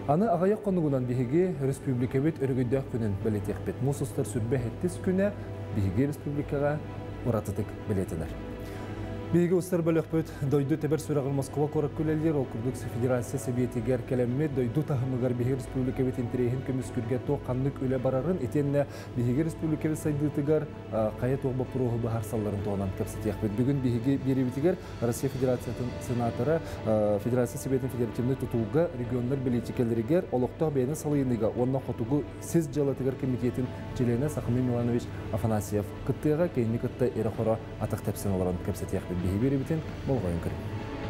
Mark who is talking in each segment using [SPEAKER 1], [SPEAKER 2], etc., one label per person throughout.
[SPEAKER 1] Аны ағайық қонуғынан бігеге республика бет өргөйдәк күнін білетек бет. Мұсыстар сүрбе әттіз күні бігеге республикаға ұратытық білетінер. Бейгі ұстар бөлік бөт дойду тәбір сұрағыл Москва қорак көлелер, Окурдық Федерация Себетегер кәлеммет дойду тағымығар бейгі республика бет интерейін көміз күрге тоқ қандық өлі барарын, етенне бейгі республика бет сайдытығар қайет оғба пұрығы бұхар салларын тоғынан көпсетек бет. Бүгін бейгі беребетігер Россия Федерацияның сенаторы Федерация Себетін федеративны тұтуға регионлар билетикелерігер олықтақ бәйінің салайыныға, онына қотуғы сіз жалатығар комитетін желені Сақымы Миланович Афанасьев күттіға кейінні күтті әрі қора атақ тәпсен оларын көпсетек бет. Бейбері бітен болғайын көрі.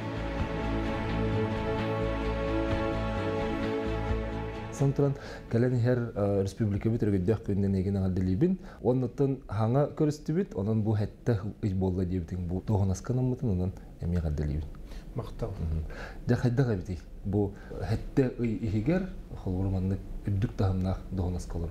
[SPEAKER 1] Сонтыран, кәлін әр республика бет өргөйдәк көнінен еген ағалдылейбін. Оннаттан хаңа көрісті бет, онын бұл әтті үй болда дейбітін. Бұл тоғын асқан амытын, онын әме ағалдылейбін.
[SPEAKER 2] Мақтал.
[SPEAKER 1] Дәқайдіға бітей. Бұл әтті үй егер, қолғырманны үддік тағымнақ тоғын асқалыр.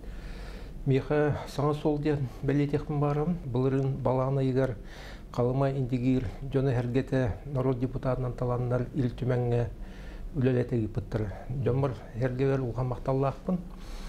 [SPEAKER 2] Меха саңа сол ден бәлетекпін барым. Бұлырын баланы егер қалыма индигир жоны хергете народ депутатынан таланнар ил түмәңе үлелетеги пыттыр. Жомыр хергевер улға мақталлақпын.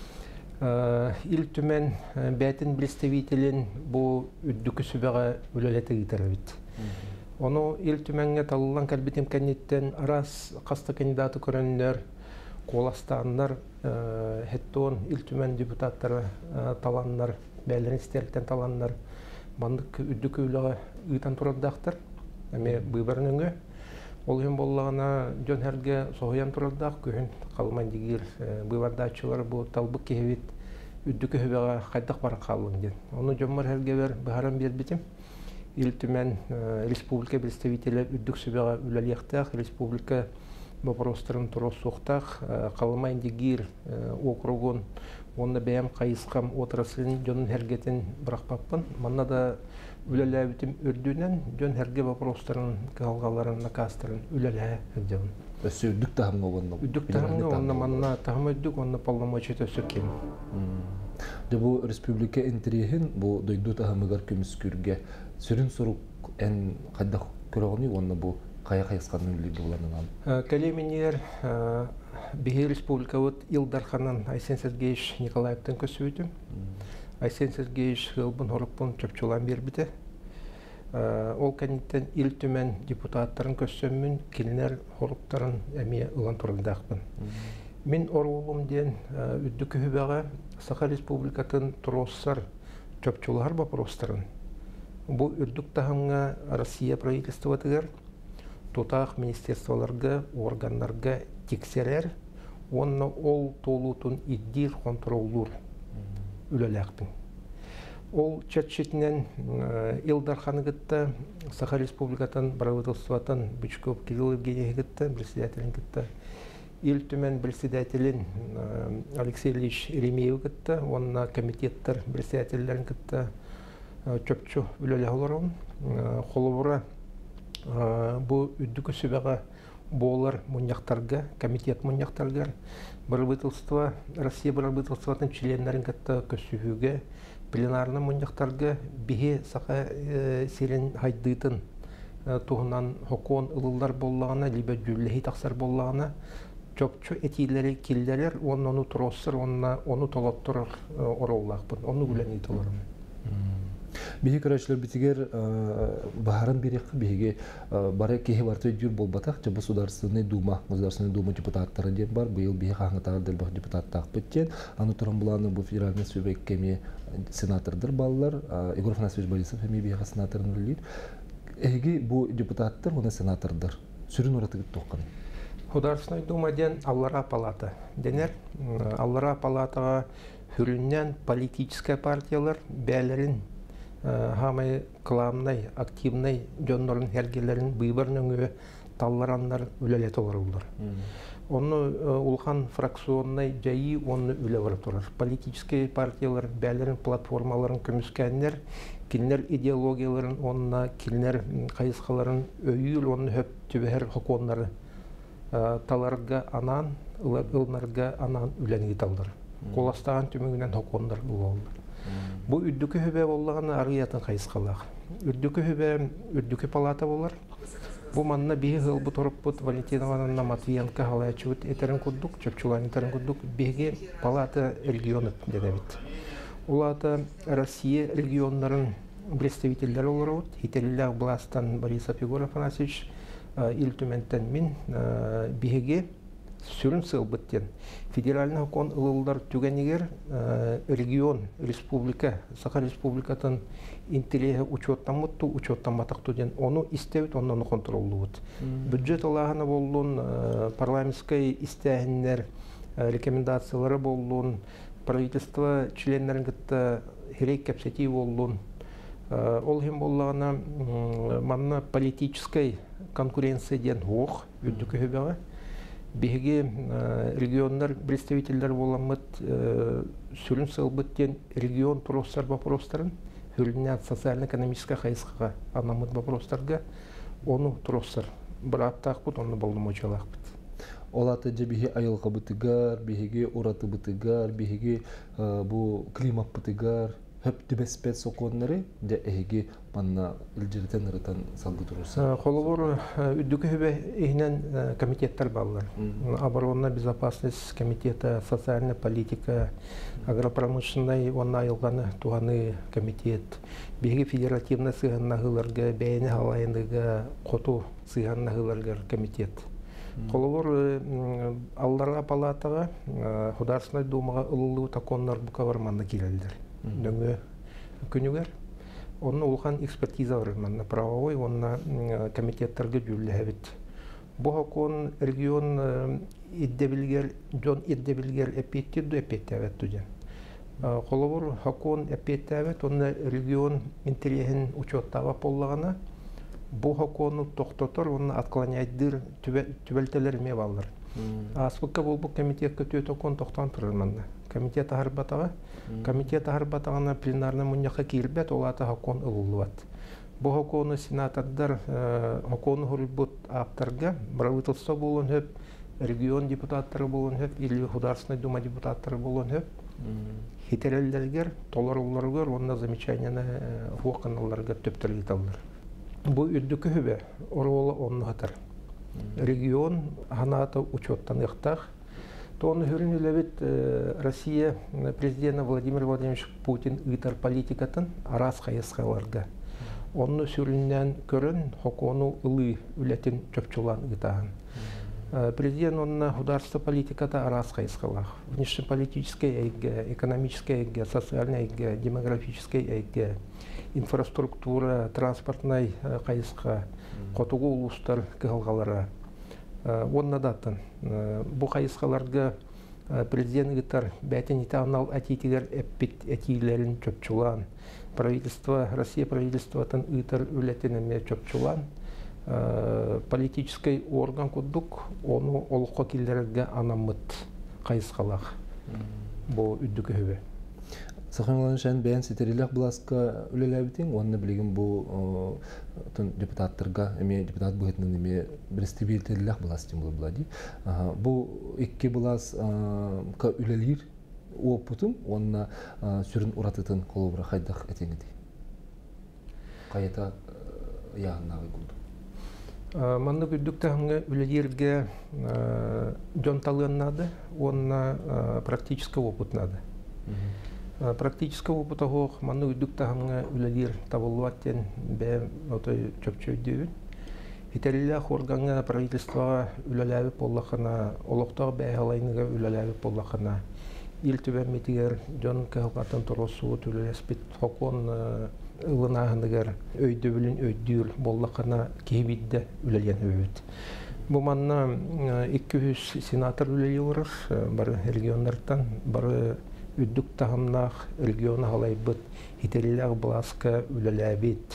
[SPEAKER 2] Ил түмән бәтін представителін бұл үддікі сүбәға үлелетеги тәрәбіт. Оны ил түмәңе талылан кәлбетім кәнеттен арас қасты кандидаты көрінлер, қоластанлар, хеттон ил түмән депутаттары таланнар, бәлерін істерліктен таланнар, Мандык үддік өйліға ұйтан тұрардақтыр. Әме бұйбарын өңі. Ол ең болағына жон әрге соғыян тұрардақ. Күйін қалыман дегір бұйбардачылар бұл талбық кехевет үддік өйбеға қайдақ бары қалың ден. Оны жонмар әрге бер бұхаран бер бітім. Ил түмен республика представителі үддік сөбеға үләлияқтақ. Республика вопростарын тұру соқтақ. Қалыман дегір округын Онда бәйім қайысқам отырасылын жонын әргетін бірақпаппын. Манна да үләлі бітім үрдінен жон әрге вопростарын, қалғаларын, накастарын үләлі әрдеуін.
[SPEAKER 1] Өсі үддік тағымға онда?
[SPEAKER 2] Үддік тағымға онда манна тағым өддік, онда полномочет өсіркен.
[SPEAKER 1] Бұл республика интерейін бұл дойду тағымығар көміскүрге сүрін сұруқ ән қайдақ көріғыны, онда бұл қайысқанның үлігі боланынан?
[SPEAKER 2] Кәлеменер Бехи республика вот Илдарханан Айсен Сергеевич Николаевтан көсөйдім. Айсен Сергеевич ғылбын орықпын чөпчулан бербіді. Ол кәнеттен ил түмен депутаттарын көсөмін, келінер орықтарын әме ұлан тұрындақпын. Мен орғылым ден үдді көйбеға Саха республикатын тұросар чөпчулар бапростарын. Бұл үрдік тағымға Россия правительствотығыр, тотақ министерстволарға, органларға тексерер, онна ол толутун иддир контроллур үлеләқпін. Ол чәтшетінен Илдарханы гітті, Саха республикатын, правительствотан Бычков Кирилл Евгений гітті, председателін гітті. Ил түмен председателін Алексей Ильич Еремеев гітті, онна комитеттер председателерін гітті чөпчу үлеләқ оларын. Қолыбыра бұл үддікі сөбеға болар мұнияқтарға, комитет мұнияқтарға, правительство, Россия правительствотың членлерін кәтті көсүхіге, пленарны мұнияқтарға бейе сақа серен хайдыйтын туғынан хокон ұлылар болағына, либо жүлләхи тақсар болағына, чөпчу әтейлері келдерер, оны тұросыр, оны толаттырыр ороллақпын, оны үлән етілерім.
[SPEAKER 1] Беги көрәчләр битигер баһаран берек беги бары кеһе барты жүр болбатак жа Государственный дума депутаттары ден бар быел беги хаңытагы дел бар депутаттак биткен аны туран буланы бу федеральный субъект кеме сенатордыр баллар Егор Афанасьевич Борисов эми беги сенаторын үллит эги бу депутаттар уна сенатордыр сүрүн уратыгы токкан
[SPEAKER 2] Государственный дума ден Аллара палата денер Аллара палатага хүрүннән политическая партиялар бәлерин хамай кламнай, активнай жоннорын хәргелерін бұйбарын өңі талларанлар үлелет олар. Оны улхан фракционнай жайы оны үле барып тұрар. Политический партиялар бәлерін платформаларын көміскәнлер, келінер идеологияларын, онына келінер қайысқаларын өйіл, оны хөп түбәр хоконлары таларға анан, ылнарға анан үләнгі талдар. Қоластаған түмігінен хоконлар ұлалдар. Бұл үддікі хөбе болағына арғиятын қайысқалақ. Үрдікі хөбе, үрдікі палата болар. Бу манна биһи хылбы торуппут Валентина Ивановна Матвиенко халаячыбыт этерин курдук, чөпчулан этерин курдук, биһиги палата регионы дедебит. Улата Россия регионнарын представительдер олорот, хителлер Бластан Борисов Егор Афанасьевич илтүментен мин биһиги сүрүн сылбыттен. Федеральный хокон ылылдар түгенигер регион, республика, Саха республикатын интеллеге учеттамытту, учеттаматакту ден. Оны истебит, оны контроллуут. Бюджет алағына болуын, парламентской истәһиннер, рекомендациялары болуын, правительство членлерин гытта херек кепсети болуын. Ол хем боллағына манна политической конкуренция ден оқ, үдді көбеға. Биһиги регионнар представительдер боламыт сүрүн сылбыттен регион турустар вопростарын хүрүннәт социально-экономическая хайсыга анамыт вопростарга оны турустар бираттакпыт, оны болдумочалакпыт.
[SPEAKER 1] Олаты же биһи айылга бытыгар, биһиги ураты бытыгар, биһиги бу климат бытыгар höp tübespet sokonları de ehigi manna iljerten ırıtan salgı durursa.
[SPEAKER 2] Холовор үддүкү хөбе ихнен комитеттер баллар. Оборонная безопасность комитета, социальная политика, агропромышленный онна айылганы туганы комитет. Биги федеративный сыганнагыларга, бәйне халайындыга, коту сыганнагыларга комитет. Холовор алларга палатага, Государственная думага ылылуу таконнар букавар манна кирелдер. Дөнгө күнүгер. Онна улхан экспертиза бар, манна правовой, онна комитеттерге жүлләбит. Бу хакон регион иддебилгер, жон иддебилгер эпеттирду эпеттәбет туҗан. Холовор хакон эпеттәбет, онна регион интерехин учеттага поллагана. Бу хакону токтотор, онна отклоняйдыр түбәлтелерме баллар. Аспыкка бул бу комитетке төтөкон токтан турар манна. Комитет ахарбатага, комитет ахарбатагана пленарный муньяка кирбет, олата хакон ылылуат. Бу хакону сенатардар хакону хурбут аптарга, правительство болон хөп, регион депутаттары болон хөп, или Государственная дума депутаттары болон хөп, хитереллергер, толорулларгер, онна замечанияны хуаканаларга төптөргө талдар. Бу үддүкү хөбе, орола онну хатар. Регион ханата учеттан ыктах. Он говорит, Россия, президент Владимир Владимирович Путин, итар политикатын арас хайысқаларга. Онны сүріннен көрін, хокону ылы үлетін чөпчулан итаған. Президент онна государство политиката арас хайысқалар. Внешнеполитическое эйге, экономическое эйге, социальное эйге, демографическое эйге, инфраструктура, транспортный хайысқа, котугу улустар кығылғалара. Онна даттан. Бу хайысқаларга президент гитар бәтен итанал атитигер эппит атилерин чөпчулан. Правительство, Россия правительствотан итар үлетенеме чөпчулан. Политический орган кудук, оны олыққа келдерге анамыт хайысқалақ. Бу үддікі хөбе.
[SPEAKER 1] Сахамлан шән бәйін сетерилек бұласқа үлеләбітің, онны білеген бұл депутаттарға, депутат бұғытының еме бірістебелтелілек бұлас дем бұл бұлади. Бұл екке бұлас үлелер опытым, онына сүрін ұратытын қолыбыра қайдақ әтеңеді. Қайета яғыннағы күлді.
[SPEAKER 2] Манны күддіктіғынғы үлелерге жонталығыннады, онына практический опыт нады. Практического опыта гох манны үддүктаханга үлелер табылуаттен бе отой чөпчөйдүн. Хитерилях органга правительствага үлеләбі поллахана, олоқтағы бәйхалайныга үлеләбі поллахана. Ил түбәмметигер жон кәхылғатын тұросуыт үлелеспит хокон ылынағыныгер өйді білін өйдүр боллахана кейбидді үлелен өйд. Бу манна 200 сенатор үлелі орыр, бары регионлардан, бары үддүк тахамнах региона халайбыт, хитерилях бласка үлеләбит,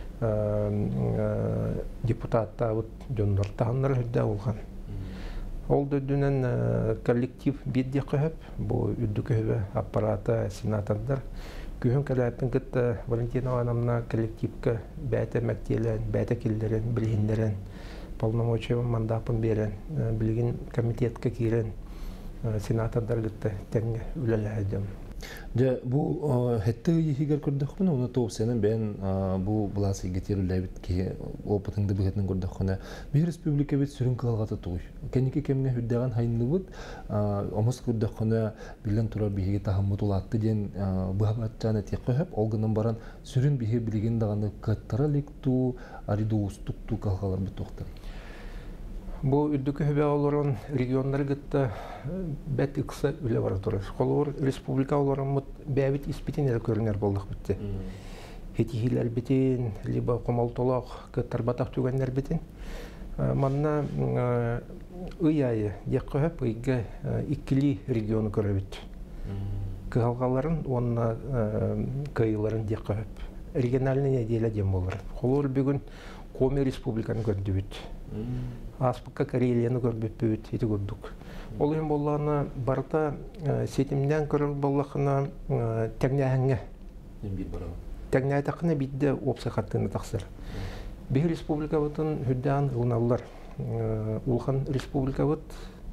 [SPEAKER 2] депутаттабыт жондар тахамнар хүдді олған. Ол дөдінен коллектив бедде қөп, бұл үддүк өбі аппарата сенатордар. Күйін кәләпін күтті Валентина Ивановна коллективка бәті мәктелен, бәті келдерін, білгендерін, полномочиявын мандапын берін, білген комитетке керін, сенатордар күтті тәңге үлелі әдем.
[SPEAKER 1] Ja bu hette yihiger kördөхmün onu toopsenen ben bu blası getirülebit ki opatыңды бигетнен көрдөхне bir республика бит сүрүн кылгата туй. Кеники кемне хүддәгән хайныбыт омос көрдөхне билен турар биһиге тахаммут улатты ден бахбатчаны теккөһөп олгынан баран сүрүн биһи билеген даганы каттаралыкту аридустукту калгалар бит тохтар.
[SPEAKER 2] Бу үддүкө хөбө олорон региондар гытта бет икса үле бара турар. Колор республика олорон бәбит испитинер көрүнөр болдук битти. Хетихилер битин, либо комолтолок кыттарбатак түгөннөр битин. Манна ыйайы яккөп ыйга иккили региону көрөбүт. Калгаларын онна кыйларын яккөп. Региональный деле дем болор. Колор бүгүн Коми республиканы көрдүбүт. Аспыкка Карелияны көрбөппүт, ити көрдүк. Ол эм болланы барта сетимден көрөр боллакына тегнәһәңгә. Тегнәйтәкне бидде опсакаттыны таксыр. Бир республика бутын хүддән уналлар. Улхан республика бут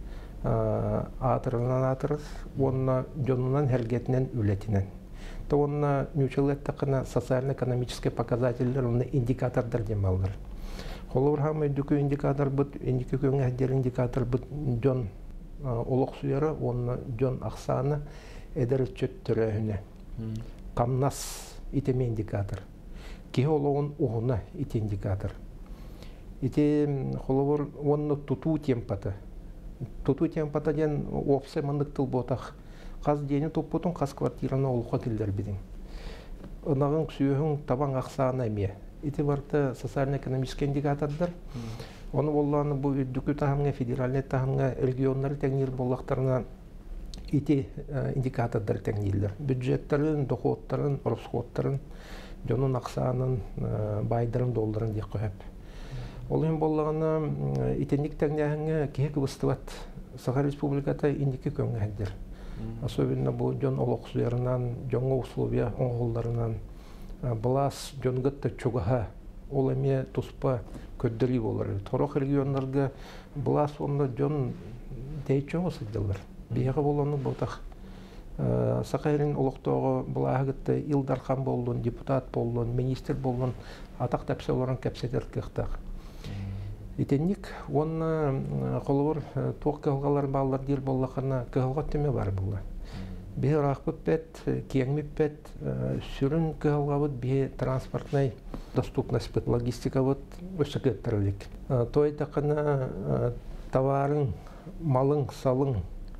[SPEAKER 2] атырынан онна жонунан хәргәтнән үлетинен. Тонна нючелеттәкне социально-экономический показательләр, онны индикатордар демаллар. Холор хамы дүкө индикатор бут, индикатор индикатор бут жон олок суяры, онна жон аксаны эдер чөт төрөһүнө. Камнас итеме индикатор. Киологун угуна ите индикатор. Ите холор онны тутуу темпата. Тутуу темпата ден опсе мындыктыл ботак. Каз дени топпотун каз квартираны олукка килдер бидин. Онагын сүйөһүн табан аксаны эме. Ити барта социально-экономический индикатордар. Оны болланы бу дүкү тахамга, федеральный тахамга, регионнар теңнир боллактарына ити индикатордар теңнилер. Бюджеттарын, доходтарын, расходтарын, жонун аксанын, байдарын, долларын деп коёп. Ол эми боллаганы итендик теңнәһәңгә кеһек выстыват. Сахар республиката индики көңгәдер. Особенно бу жон олок суярынан, жоңго условия оңголларынан Блас жонгытты чугаха ол эме туспа көддөрү болор. Торох региондарга блас онда жон дейчо сыдылар. Бияга болгону ботак. Сакайрын олоктого булагытты Илдархан болдун, депутат болдун, министр болдун, атак тапсаларын кепсетер кыктак. Итенник онна колор ток калгалар баллар дил боллакана калга теме бар була. Бир акпет, кеңмиппет, сүрүн калгабыт, бир транспортный доступность, логистика вот өсөкөттөрүлүк. Той такана товарын, малың, салың,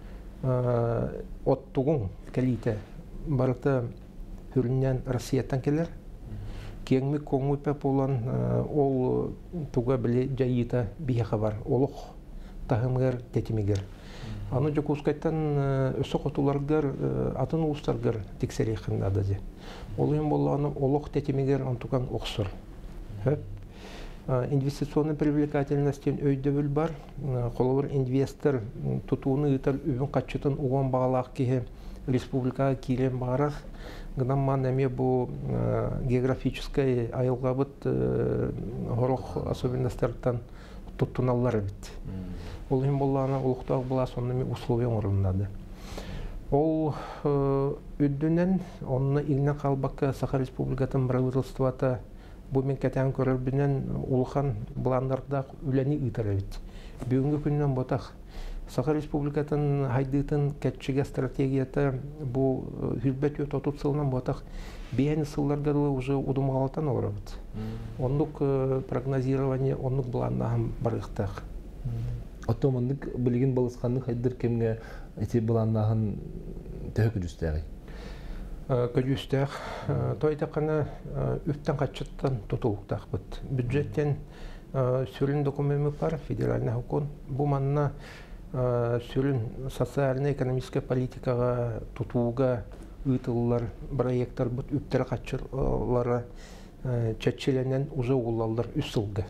[SPEAKER 2] оттугун келите барыта хүрүннен Россиядан келер. Кеңмик коңмиппе болан ол туга биле жайыта бияга бар. Олук тахымгар тетимигер. Аны жокускайттан өсө котуларгар атын устаргар тексерейхин адади. Ол эми болгону олук тетимигер антукан оксор. Инвестиционный привлекательностью өйдөбүл бар. Колор инвестор тутууну ытар үбүн качытын уган багалак кие республикага кирен барар. Гнамман эме бу географической айылгабыт хорох особенностьтардан туттуналлар бит. Ол эми болгону улуктак була сонун условия оруннады. Ол үддүнен онны илне калбакка Сахар республикатын правительството бу мен кетен көрөрбүнен улхан буландарда үлени ытырабыт. Бүгүнкү күнүнөн ботак Сахар республикатын хайдытын кетчиге стратегията бу хүрбөт отут сылынан ботак бейни сылларга уже удумалатан олорабыт. Ондук прогнозирование ондук буланнан барыктак.
[SPEAKER 1] Отомандык билген балысканны хайдыр кемге эти буланнан төкүдүстәги.
[SPEAKER 2] Көдүстәк тойтакана үттен качыттан тутулуктак бит. Бюджеттен сүрүн документы бар, федеральный закон. Бу манна сүрүн социально-экономическая политикага тутууга ытыллар, проекттер бут үттер качылары чечеленен уже улалдар 3 жылга.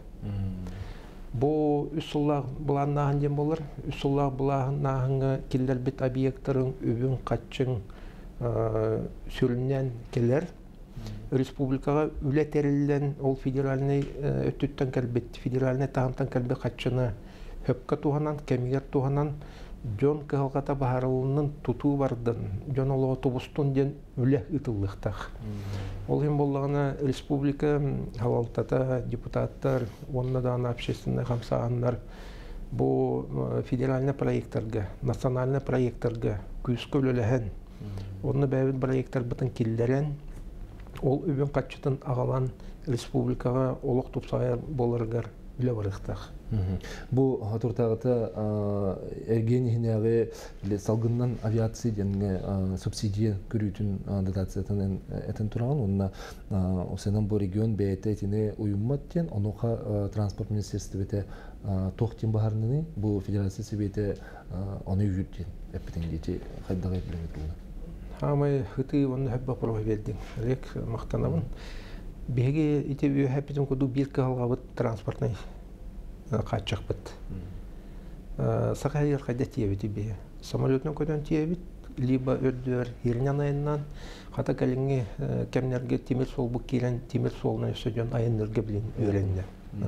[SPEAKER 2] Бу 3 жылга буланнан дем болор. 3 жылга буланнанга килдер бит объекттарын үбүн качың сүрүннен келер. Республикага үлетерилен ол федеральный өттүттен келбет, федеральный тагынтан келбе качыны хөпкө туганан, кемигер туганан Жон кыһалгата баһарылынын тутуу бардын, жон олоо тубустун ден үлэх ытыллыктах. Ол хем боллагана республика халалтата депутаттар, онна даана общественный хамсааннар бу федеральный проекттарга, национальный проекттарга күскө өлөһөн. Онны бәбит проекттар бытын киллерен, ол үбүн катчытын агалан республикага олох тупсая боларгар үлө барыктах.
[SPEAKER 1] Бу хатуртагыта Эргений хинеге салгыннан авиация денге субсидия көрүтүн дотациятын этен турган, онна осенен бу регион бететине уюмматтен, онуха транспорт министерстве бете тохтин бахарныны бу федерация себете оны үйүттен эппетен дете хайдага билет.
[SPEAKER 2] Хамай хыты онны хабба прова бердин. Рек мактанабын. Беге ите бүү хапитин коду бир калгабыт транспортный качакпыт. Сакайыр кайда тиебит бе. Самолетный көтөн тиебит, либо өддөр хирнян айынан хата калинге кемнерге темир сол бу кирен темир солна сөдөн айынырга билин өренде.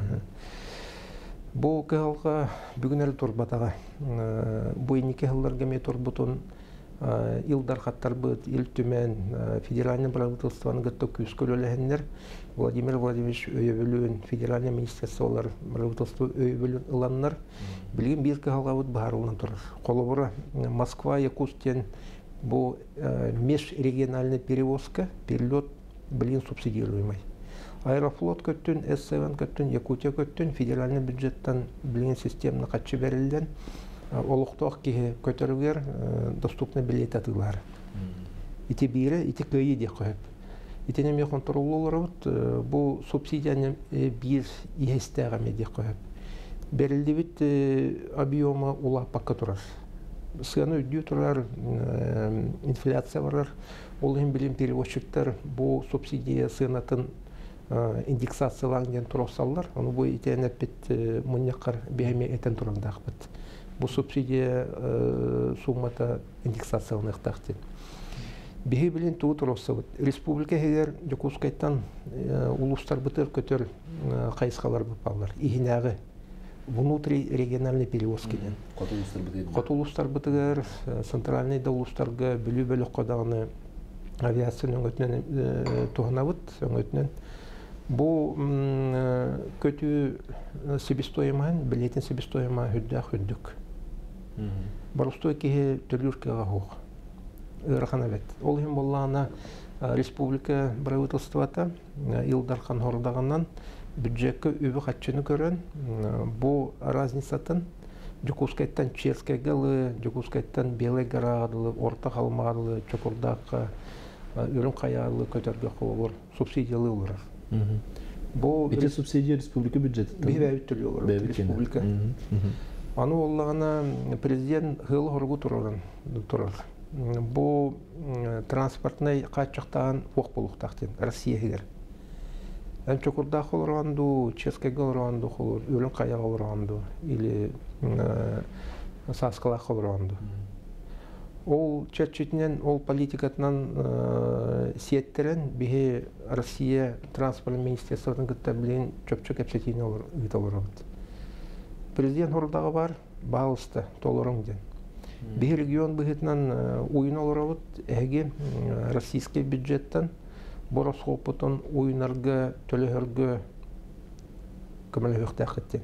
[SPEAKER 2] Бу калга бүгүнөр турбатага. Бу инике хылларга ме турбутун Илдар хаттарбыт, Илтүмен, федеральный правительствоны гытты күскөлөләһеннәр, Владимир Владимирович өйөбөлүн, федеральный министерстволар правительство өйөбөлүн ыланнар, билген бир калгабыт баарылын турар. Колобура Москва, Якутстен бу межрегиональный перевозка, перелет билген субсидируемый. Аэрофлот көттүн, С7 көттүн, Якутия көттүн, федеральный бюджеттан билген системаны катчы берилден. Олуқтоқ кеге көтөрүгер доступны билет атылар. Ити бире, ити көйі де қойып. Ити неме контроллы бу субсидияны бир ехестеғаме де қойып. Берілді бит объема ула паққа тұрар. Сыяны өйдеу тұрар, инфляция барар. Ол ең білім перевозчиктар бу субсидия сыянатын индексацияланген тұрақсалар. Оны бу итен әппет мұннеқар бәйме әтен тұрандақ бұд. Бу субсидия суммата индексацияланых тахтин. Беги билин туу туросабыт. Республика хегер Жокускайттан улустар бытыр көтөр кайыскалар быпалар. Ихинагы внутрирегиональный перевозкиден. Кот улустар бытыгар центральный да улустарга бүлүү бөлөк кодаганы авиацияның өтүнөн туханабыт, өтүнөн. Бу көтүү себестоиман, билетин себестоима хүддүк. Барустой кеге төрлүркега хук. Ырахана бет. Ол хем боллана республика правительствата Илдархан хордагынан бюджетке үбү катчыны көрөн. Бу разницатын Жокускайттан Черскегалы, Жокускайттан Белеградылы, Орта Халмарлы, Чокурдакка, Үрүн Каялы көтөргө колор субсидиялы олар. Бу
[SPEAKER 1] эти субсидия республика бюджети.
[SPEAKER 2] Бебе төлөөр республика. Аны оллагана президент хыл хоргу турар. Бу транспортный качактан ок болуктактын Россиягер. Эн Чокурда холоранду, Ческеге оранду холор, Үрүн Каяга оранду или Саскала холоранду. Ол чечетинен, ол политикатынан сиеттерен биhe Россия транспорт министерствотун гытта билен чөпчөк эпсетини олор. Президент хордагы бар, баалысты толорун ден. Биhe регион быхытынан уйын олоробут, эге российский бюджеттен боросхопутун уйнарга, төлөһөргө көмөлөктәхеттен.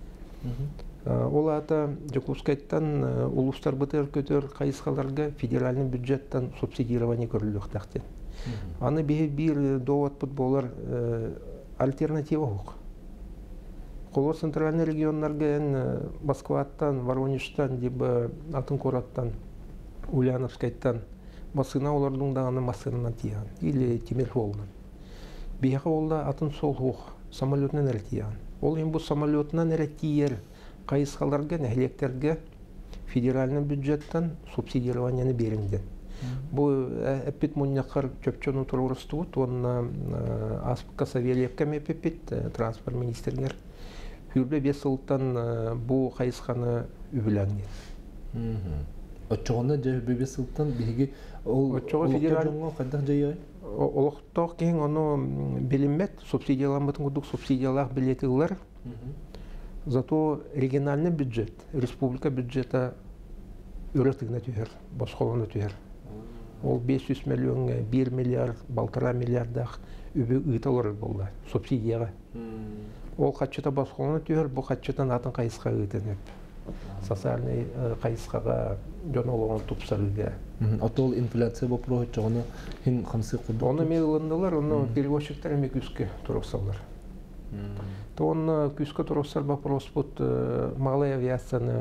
[SPEAKER 2] Ол ата Жокускайттан улустар бытыр көтөр кайыскаларга федеральный бюджеттен субсидирование көрүлөктәхтен. Аны бир довод болар альтернатива хук. Колор центральный регионнарга Москваттан, Воронежтан, либо Алтынкораттан, Ульяновскайттан басына олардың дағаны масынынан тиян, или Темирхолнан. Бияға олда атын сол хук самолетнан әртиян. Ол ең бұл самолетнан әртияр кайыскаларга, нәхлектерге федеральный бюджеттен субсидированияны беринден. Бу эппит муннякар чөпчөнү турурустугут, онна Аспыка Савельевка мепепит транспорт министрлер. Хүрбе бес сылттан бу кайысканы үбүләңген.
[SPEAKER 1] Отчоғында жай бес сылттан биги ол федеральный кайдак жайы?
[SPEAKER 2] Олоқтоқ кейін оны билимет, субсидияланбатын кудук субсидиялах билетилер. Зато региональный бюджет, республика бюджета үретігіне түйер, босқолыны түйер. Ол 500 миллион, 1 миллиард, 1,5 миллиардақ үбі ұйталар болды, субсидияға. Ол қатшыта босқолыны түйер, бұл қатшытан атын қайысқа ұйтынып. Социальный қайысқаға жон олығын тұпсарыға.
[SPEAKER 1] Атол инфляция бұл проғыт жағыны хин қамсы құрды?
[SPEAKER 2] Оны меғылындылар, оны перевозчиктер әме күске тұрықсалар. Оны күске тұрықсар вопрос бұд малай авиацияны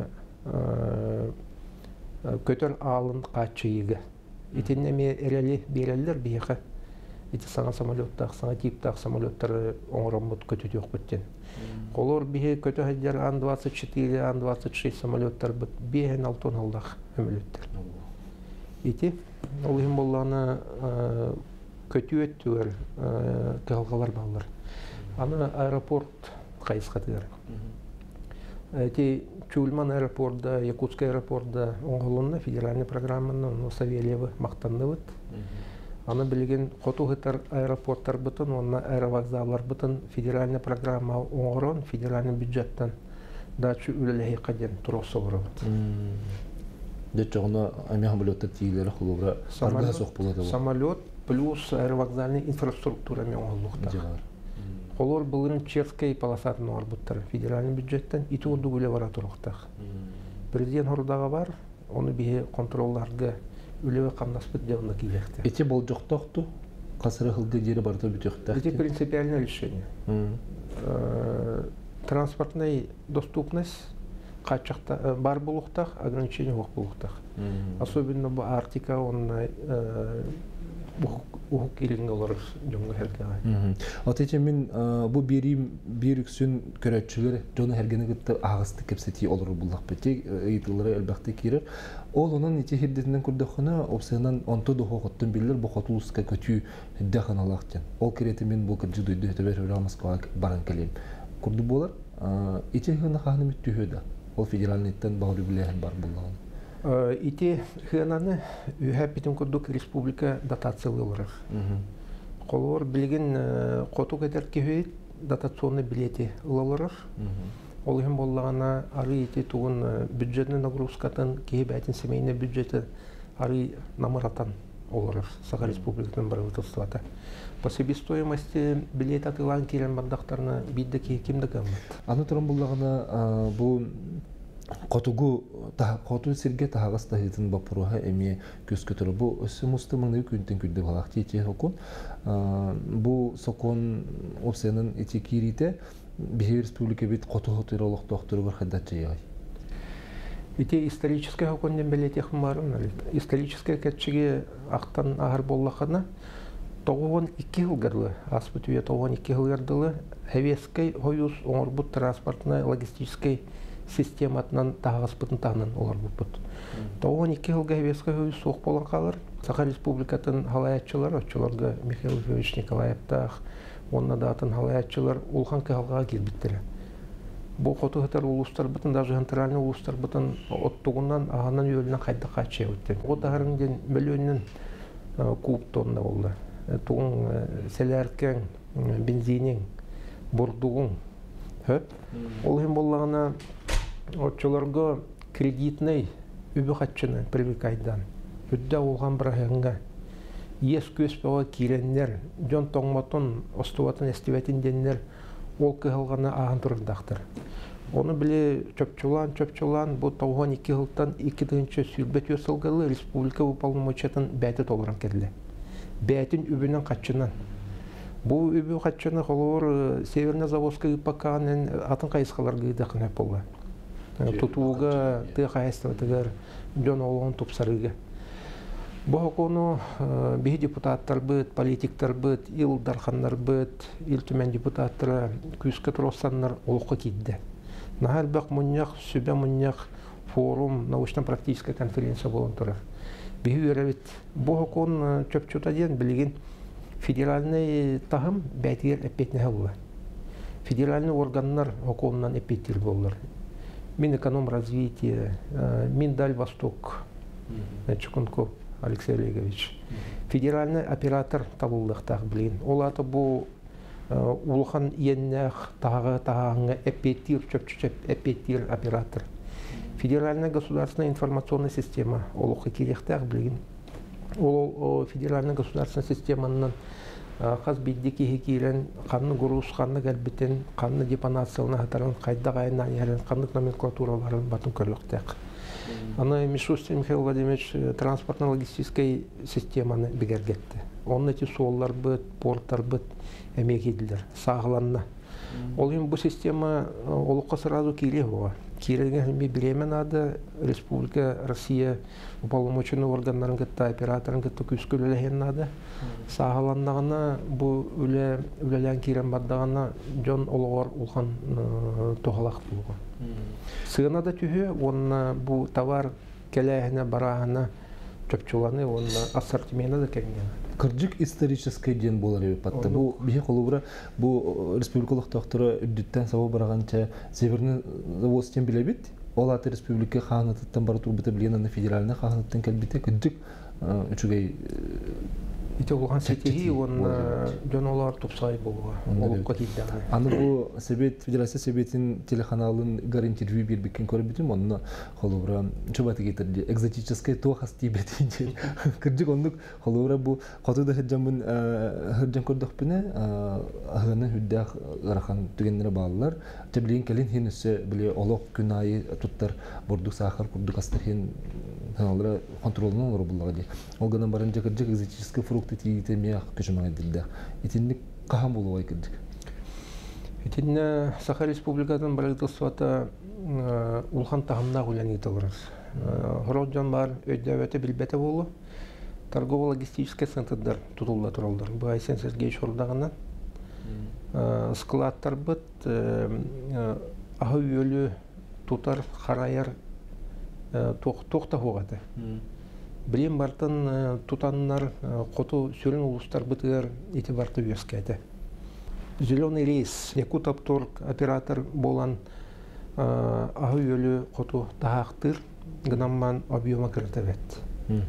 [SPEAKER 2] көтер алын қатшыйығы. Итеннеме әрелі берелілер бейіқі. Ити саңа самолеттақ, саңа типтақ самолеттары оңырын бұд көтет өқ бүттен. Қолор бейі көті әдер Ан-24, Ан-26 самолеттар бұд бейін 6 алдақ өмілеттер. Ити, ол ең болғаны көті өттігер қағалғалар бағылар. Аны аэропорт қайысқатығар. Ити, Чулман аэропорда, Якутский аэропорда оңғылынна федеральный программаны Савельевы мақтанды бұд. Аны білген қотуғытар аэропорттар бұтын, онына аэровокзалар бұтын федеральный программа оңғырын, федеральный бюджеттен дачу үлілі қаден тұрғысы бұры бұд.
[SPEAKER 1] Дет жоғына әме самолеттар тегілері құлығыра қарғыға соқ болады бұл?
[SPEAKER 2] Самолет плюс аэровокзальный инфраструктура мен оңғылықтар. Қолыр бұлын Черскай полосатын оғыр бұттар федеральный бюджеттен иті ұлды өлі бара тұрғықтақ. Президент ұрдағы бар, оны бейе контролларға үлеуі қамдаспыт деуіна кейлекті.
[SPEAKER 1] Эти бол жоқтақты, қасыры ғылды дері барды бүтіқтақ?
[SPEAKER 2] Это принципиальное решение. Транспортная доступность бар болуқтақ, ограничение оқ болуқтақ. Особенно бұл Арктика, онына ұқық келінгі олар жоңғы әргеға.
[SPEAKER 1] Атайча мен бұл бір үксін көрәтшілер жоны әргені күтті ағысты кепсети олар бұллақ бөтек, ұйтылары әлбәқті керір. Ол оның ете хердетінен көрдіқіні опсайынан онты дұғы құттын білдер бұл қатулысқа көтүй дәқін алақтен. Ол кереті мен бұл кірджі дойды өтебер өрі Москваға баран кәлем. Күрді болар, ете хіғына қағыны мүтті өйді. Ол федеральныйттен бағыр үбілерін бар болағын.
[SPEAKER 2] Ити хыананы үйәп бітін күрдік республика дотациялылар. Қолуар білген қоту кәдер кеует дотационны билеті ұлалар. Ол ең болағына ары ити туғын бюджетный нагрузкатын, кейіп әтін семейный бюджеті ары намыратан олар. Саха республикатын правительствата. По себестоимости билет атылан керен бардақтарына бидді кемді қамат.
[SPEAKER 1] Аны тұрын болағына бұл Қоту сирге тағас тахитын бапыруға әме көз көтірі. Бұл өсі мұсты мұңды күнтін күрді балақты ете оқын. Бұл соқын опсайының ете керейті бейі республика бет қоту ғытыры олық доқтыры бір қадат жайғай.
[SPEAKER 2] Ете историческая оқынден бәлетеқім барын. Историческая кәтшіге ақтан ағыр боллақына 92 жылғарлы, аспыт үйе 92 жылғардылы әвескай ойыз оңырбұт транспортына логистическай систематынан тағаспытын тағынан олар бұд. 92 жылға әвескай ойыз соқ болан қалыр. Саха республикатын халаятчылар, отчыларға Михаил Львович Николаевтақ, онына датын халаятчылар улхан кағалға келбіттірі. Бұл қоты ғытар ұлыстар бұтын, даже ғантыральны ұлыстар бұтын оттығынан ағанан өлінен қайда қачы өтті. Ол тағырыңден миллионын куб тонна болды. Туғын сәләркен, бензинен, бұрдуғын. Ол ең болағына отчыларға кредитный үбі қатшыны привлекайдан. Үдді олған бір ағыңға ес көз бауа керенлер, жон тоңматын, остуатын әстебәтін денлер ол кығылғаны ағын тұрындақтыр. Оны біле чөпчулан, бұл 92 жылдан 2-ші сүрбет өсілгілі республика уполномочетін бәті толырын кәділі. Бәтін үбінен қатшынан. Бұл үбі қатшыны қолуыр Северна Заводская ипаканын атын қайысқаларға дақын әп болды. Тұтуға, тұға әстіғатығар жон олығын тұпсарыға. Бұл оқуыны бейі депутаттар бұд, политиктар бұд, ил дархандар бұд, ил түмен депутаттары күскі тұросанлар олыққа кейді. Нағар бақ мұнияқ, сүбе мұнияқ форум, научно-практическая конференция болын тұрар. Бейі өрәбет. Бұл оқуын чөпчута ден білген федеральный тағым бәйтігер әппетіне болды. Федеральный органдар оқуынан әппеттер болылар. Минэкономразвитие, Миндальвосток, Чукунков Алексей Олегович. Федеральный оператор табылдықтақ білген. Ол аты бұл улхан еннәқ тағы тағаңа әппеттер, чөпчіп әппеттер оператор. Федеральная государственная информационная система. Олуқы керектәк білген. Ол федеральная государственная системаның қаз бидді кейі кейлен қанны ғұрус, қанны кәлбітен, қанны депонациялына хатарын, қайда ғайынан ерін, қанны номенклатураларын батын көрліктәк. Аны Мишустин Михаил Владимирович транспортно-логистической системаны бігергетті. Оның әте соллар бұд, порттар бұд, әмек еділдер, сағыланна. Ол ең бұл система олыққа сразу кейле бұға. Кейлерген біремен ады Республика Россия уполномоченный органларын кітті, операторын кітті күскіл өлеген ады. Сағыланнағына бұл өлелен кейлен бардағына жон олығар ұлған тоғалақ бұлға. Сығына да түйі, онына бұл товар кәләйіне барағына чөпчуланы, онына ассортимені да кәңген.
[SPEAKER 1] Кырджик исторический ден болар ебі патты. Бұл бейе қолуыра, бұл республикалық тоқтыры үддіттен сабы барағанча Северный заводстен біле бет, ол аты республика қағанаттан бары тұрбыты білген аны федераліне қағанаттан кәлбеті кырджик үчігей
[SPEAKER 2] Ите олған сетеги, он жон олар тупсай болуға, олыққа кейдігі.
[SPEAKER 1] Аны бұл Федерация Себетін телеканалын гар интервью бербеккен көріп бітім, онына қолуыра чөбаты кетірді. Экзотическая тоғас дейбетінде. Кірдік ондық қолуыра бұл қотыды хыджамын хыджам көрдіқ біні, ағыны хүддәқ ғарақан түгенлері бағылар. Жабілейін кәлін хен үсі біле олық күн айы тұттар бордық сақыр, күрдік астыр хен каналдары контролынан олар бұллаға дей. Ол ғанан барынша кірдік экзотический фрукты тегейті меяқ көшімаға ділді. Етіндік қаған болу ой кірдік?
[SPEAKER 2] Етінді Саха Республикадан правительствата улхан тағымна ғулян етіліріз. Ғырол бар өйдәуәті білбәті болу. Торгово-логистический центрдар тұтылда тұралдар. Бұл Айсен Сергей Шордағынан. Складтар бұд, ағы өлі тұтар қарайар тоқта хоғады. Білем бартын тұтанынар қоту сөрін ұлыстар бұтығар еті барты өскәді. Зеленый рейс, Якутавторг оператор болан ағы өлі қоту тағақтыр, ғынамман объема кіртәвет.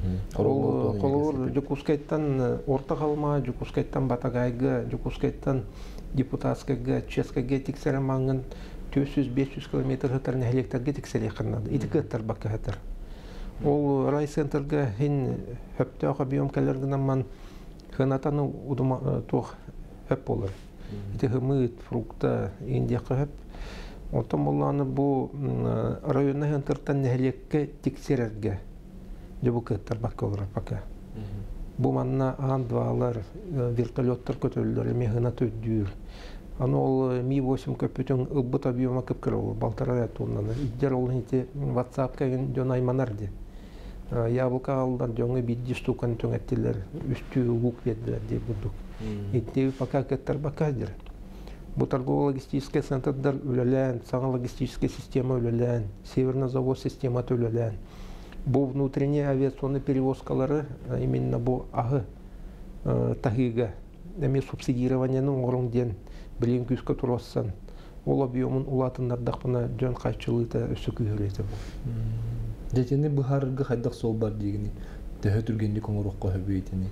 [SPEAKER 2] Қолуыр жүкускайттан орта қалма, жүкускайттан батағайғы, жүкускайттан депутатскайғы, ческайғы тексәрі маңын 400-500 км хатарын әлектерге тексәрі қырнады. Итікі әттір бақы әттір. Ол райцентрға хен хөпті аға бейомкаларғынан ман хынатаны тоқ хөп болыр. Ити хымыт, фрукта, индияқы хөп. Онтан боланы бұл районна хынтыртан әлекке тексәрерге жабық әттір бақы олар бақы. Бұл манна андвалар, вертолеттар көтөлілер, мехына төддүйір. Аны ол Ми-8 көппетің ұлбыт объема көпкір ол, балтара әтуыннаны. Үддер ол хенте WhatsApp кәген жон айманарды. Яблыка алдан жоңы бидді штуканы төң әттілер, үсті ұлық беділер деп бұдық. Еттеуі пока кәттір бақадыр. Бұл торгово-логистический центрдар өлелән, саңа логистический система өлелән, Северный завод система өлелән. Бұл внутренне авиационный перевозкалары, именно бұл ағы тағыға, әме субсидированияның орын ден білен күзгі тұрассан, ол объемын ұлатынлардақпына жөн қайчылыйта өсі күйірейті бұл.
[SPEAKER 1] Жәтені бұхарғы қайдақ сол бар дегені, тәхі түргенде көңіріққа хөбейтені?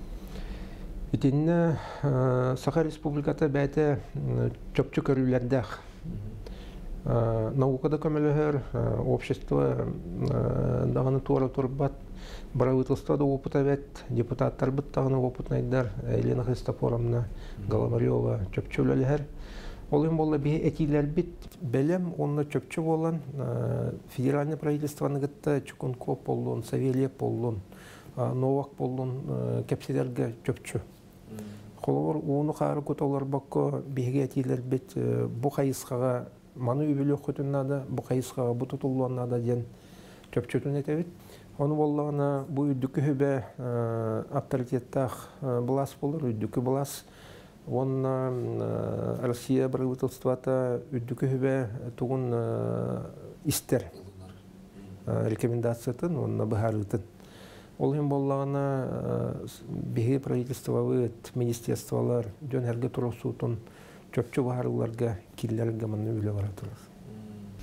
[SPEAKER 2] Етені Саха Республиката бәйті чөпчі көрілердәқ. Наукада көмелігер, общество дағаны туара тұрбат, правительство да опыт әвет, депутаттар бұт тағыны опытнайдар, Елена Христофоровна, Голомарева, чөпчі өлелігер. Ол ең болы бей әтейлер бит, бәлем, онына чөпчі болан, федеральный правительстваны ғытта Чукунков болуын, Савельев болуын, Новак болуын, кәпселерге чөпчі. Қолығыр, оны қары көт олар баққа бейге әтейлер бит, бұ қайысқаға маны өбілі өқытыннады, бұ қайысқаға бұ тұтылуаннады ден чөпчөтін әтәвет. Оны болағына бұ үддікі хөбе авторитеттақ бұлас болыр, үддікі бұлас. Оны Россия правительствата үддікі хөбе тұғын істер рекомендациятын, оны бұхарытын. Ол ең болағына бейге правительствовыт, министерстволар, жөн әрге тұрысуытын чөпчі бұхарыларға, келлерге мұны өлі баратырыз.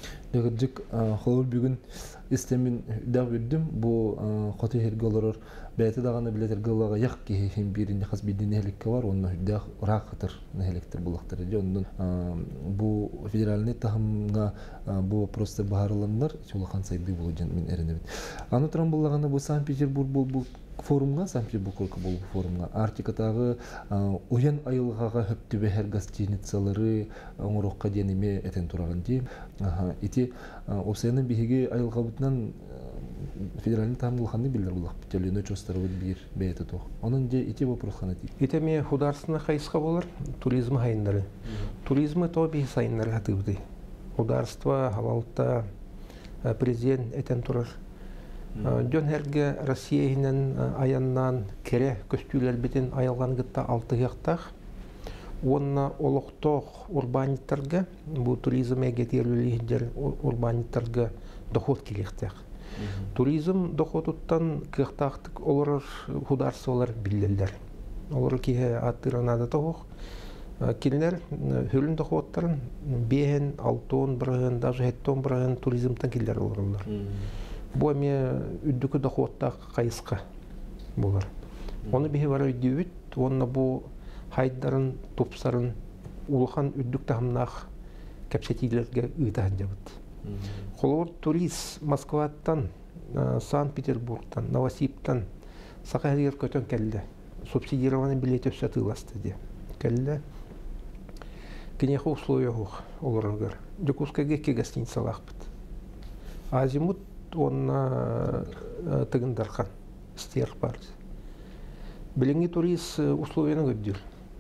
[SPEAKER 1] Дәгірдік қолыр бүгін істемін дәу өддім, бұл қоты ерге оларыр бәйті дағаны білетер ғылаға яқ кейхен бірінде қас бейді нәхелекке бар, оның үддәқ ұрақ қытыр нәхелектер бұлақтыр еді. Оның бұл федеральный тағымға бұл вопростар бағарыландар, солақан сайды болу жан мен әріне бет. Аны тұран болағаны бұл Санкт-Петербург бұл форумға, Санкт-Петербург бұл форумға, Арктикатағы ойын айылғаға хөптібе әр гостиницалары оңырыққа денеме әтен тұраған дейм. Ити осыяның бейге айылға бұтынан федеральный тамылханы билер булак бителено чостары бир бейте то. Onun же ити вопрос хана ти.
[SPEAKER 2] Ите ме хударсына хайска болар, туризм хайындары. Туризмы то би сайыннары хатыбды. Хударство халалта президент этен турар. Жон херге Россиянын аяннан кере көстүлөр битин аялган гытта 6 гектар. Онна олоқтоқ урбаниттарга, бу туризм эгетерлилер урбаниттарга доход келектек. Туризм доходуттан кыhtақтық олар хударсылар билелер. Олар кие аттыранады тоқ. Келінер хөлін доходтарын бейін, алтон бірігін, даже хеттон бірігін туризмтан келер оларлар. Бұл әме үддікі доходтақ қайысқа болар. Оны бейі бара өйдеуіт, онына бұл хайдарын, топсарын улхан үддік тағымнақ кәпсетейлерге ұйтағын жабыд. Қолуыр турист Москваттан, Санкт-Петербургтан, Новосибтан сақа әлгер көтін кәлді. Субсидированы билет өпсі тыласты де. Кәлді. Кенеқі условия ғуқ оларығыр. Дюкускаге ке гостиницалақ бұд. Азимут онына тығындарқан. Стерх барды. Біліңгі турист условияны көддір.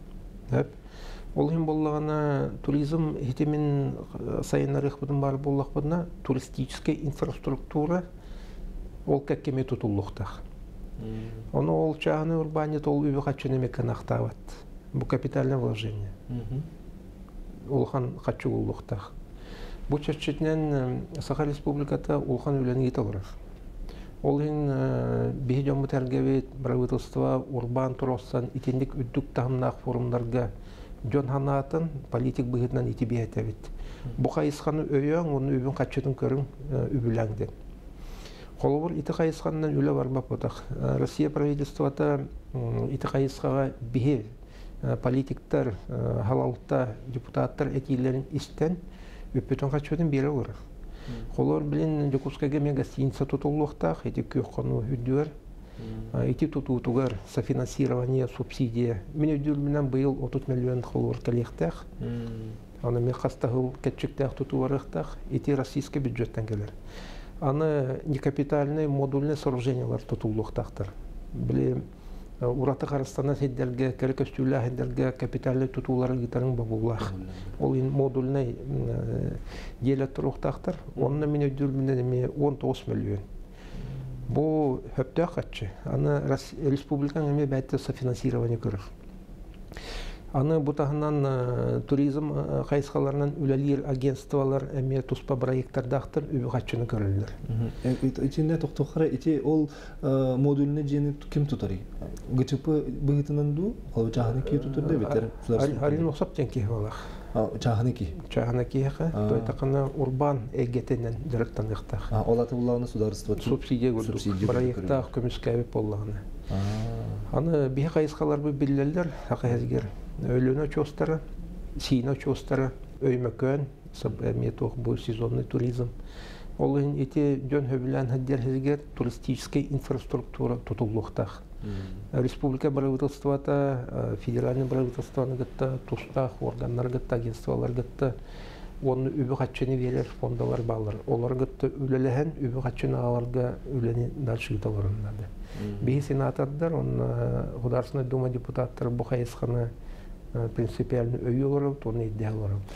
[SPEAKER 2] Олғын болғана туризм хетемен сайынарық бұдың бар болақ бұдына туристическая инфраструктура ол кәккеме тұтылуқтақ. Оны ол чағыны урбанет ол өбі қатшыны мекан ақтават. Бұл капитальное вложение. Олған қатшы олуқтақ. Бұл чәтшетінен Саха Республиката олған өлені ет олар. Олғын бейден мұтәргевет правительства урбан тұростан итендік үддік тағымнақ форумларға жон ханатын политик бұғытынан ити бейетевет. Бұл қайысқаны өйен, оны өбін қатшетін көрін үбіләңден. Қолыбыр ити қайысқанынан өлі бармап отақ. Россия правительствата ити қайысқаға бейе политиктар, халалта депутаттар әтейлерін істен өппетен қатшетін бері олар. Қолыр білін Дюкускаге мен гостиница тұтылуқтақ, әті көққаны үддер, әті тұтуғығар софинансирование, субсидия. Мен өдділменен бұйыл 30 миллион қолыр кәлектақ, аны мен қастағыл кәтчіктақ тұтуғарықтақ, әті российский бюджеттен келер. Аны некапитальный модульный сооружениялар тұтылуқтақтыр. Білі Ураты Қарыстанан хеддерге, кәрі көстүлі хеддерге капиталы тұтулары гитарын бағулақ. Ол модульный делет тұруқтақтыр. Онына мен өдділменен 19 миллион. Бұл хөпті қатшы. Аны республикан әме бәтті софинансирование көрір. Аны бұтағынан туризм қайысқаларынан үләлер агентствалар әме тұспа проекттардақтыр өбі қатшыны көрілдер.
[SPEAKER 1] Итінде тоқтоқыра, ите ол модуліне жені кім тұтары? Гүтіпі бұғытынан ду, ол жағаны кей тұтырды бетер?
[SPEAKER 2] Арин ұқсап тен кей олақ.
[SPEAKER 1] Жағаны кей?
[SPEAKER 2] Жағаны кей еқі, тойтақына урбан әгетенен діріқтан еқтақ.
[SPEAKER 1] Олаты бұлағына сударыства?
[SPEAKER 2] Субсидия көрдік. Проекттақ көміскі әбіп болағына. Аны бей қайысқалар бұл білелер, ақы Өліні чостары, сиіні чостары, өймөкөн, метоқ бұл сезонный туризм. Олың ете жөн хөбілән хәддер хәзгер туристическая инфраструктура тұтылуқтақ. Республика правительствата, федеральный правительстваны гітті, тұстақ, органдар гітті, агентствалар гітті, оны үбі қатшыны верер фондалар балар. Олар гітті үлеліген үбі қатшыны аларға үлені дальше гіталарындады. Бей сенатордар, Государственная дума депутаттары бұл қайысқаны принципиально өй оларып, оны идея оларып.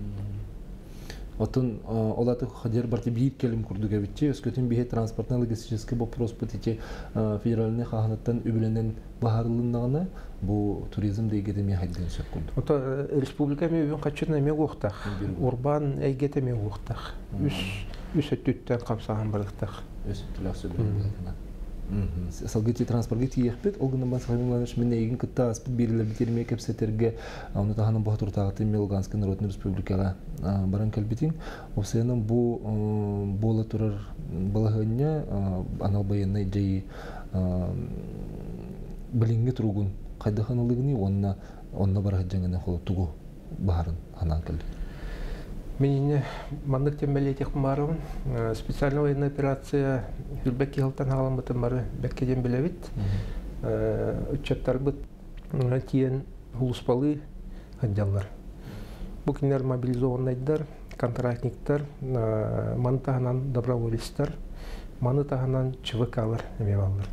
[SPEAKER 1] Отын олаты қадер барты бейт келім күрдігі бітте, өскөтін бейт транспортно-логистический вопрос бұтете федеральный қағанаттан өбіленен бағарылынағына бұл туризм дейгетеме хайден сөк күрді.
[SPEAKER 2] Ота республика мен өбін қатшырын әме оқтақ, урбан әйгетеме оқтақ, үс өттіттен қамсаған барықтақ.
[SPEAKER 1] Өс өттілі сөбірін. Салгыти транспорт ехпет, олгынан басқарымланыш мен егін күтті аспыт берілер бітермей кәпсетерге оны тағаның бұғат ұртағыты Мелганский Народный Республикаға баран кәлбетін. Осыяның бұл болы тұрар балағыне анал байынай жайы билинге туругун кайда ханылыгыны онна барах жаңына холо тугу барын ханан келди.
[SPEAKER 2] Мен мандык тембелетик барым. Специальная военная операция Хүрбек Ялтан халамытын бары бәккеден билебит. Учеттар бит тиен хулуспалы ханжаллар. Бу кинер мобилизованныйдар, контрактниктар, маны таханан доброволецтер, маны таханан ЧВКлар эмебаллар.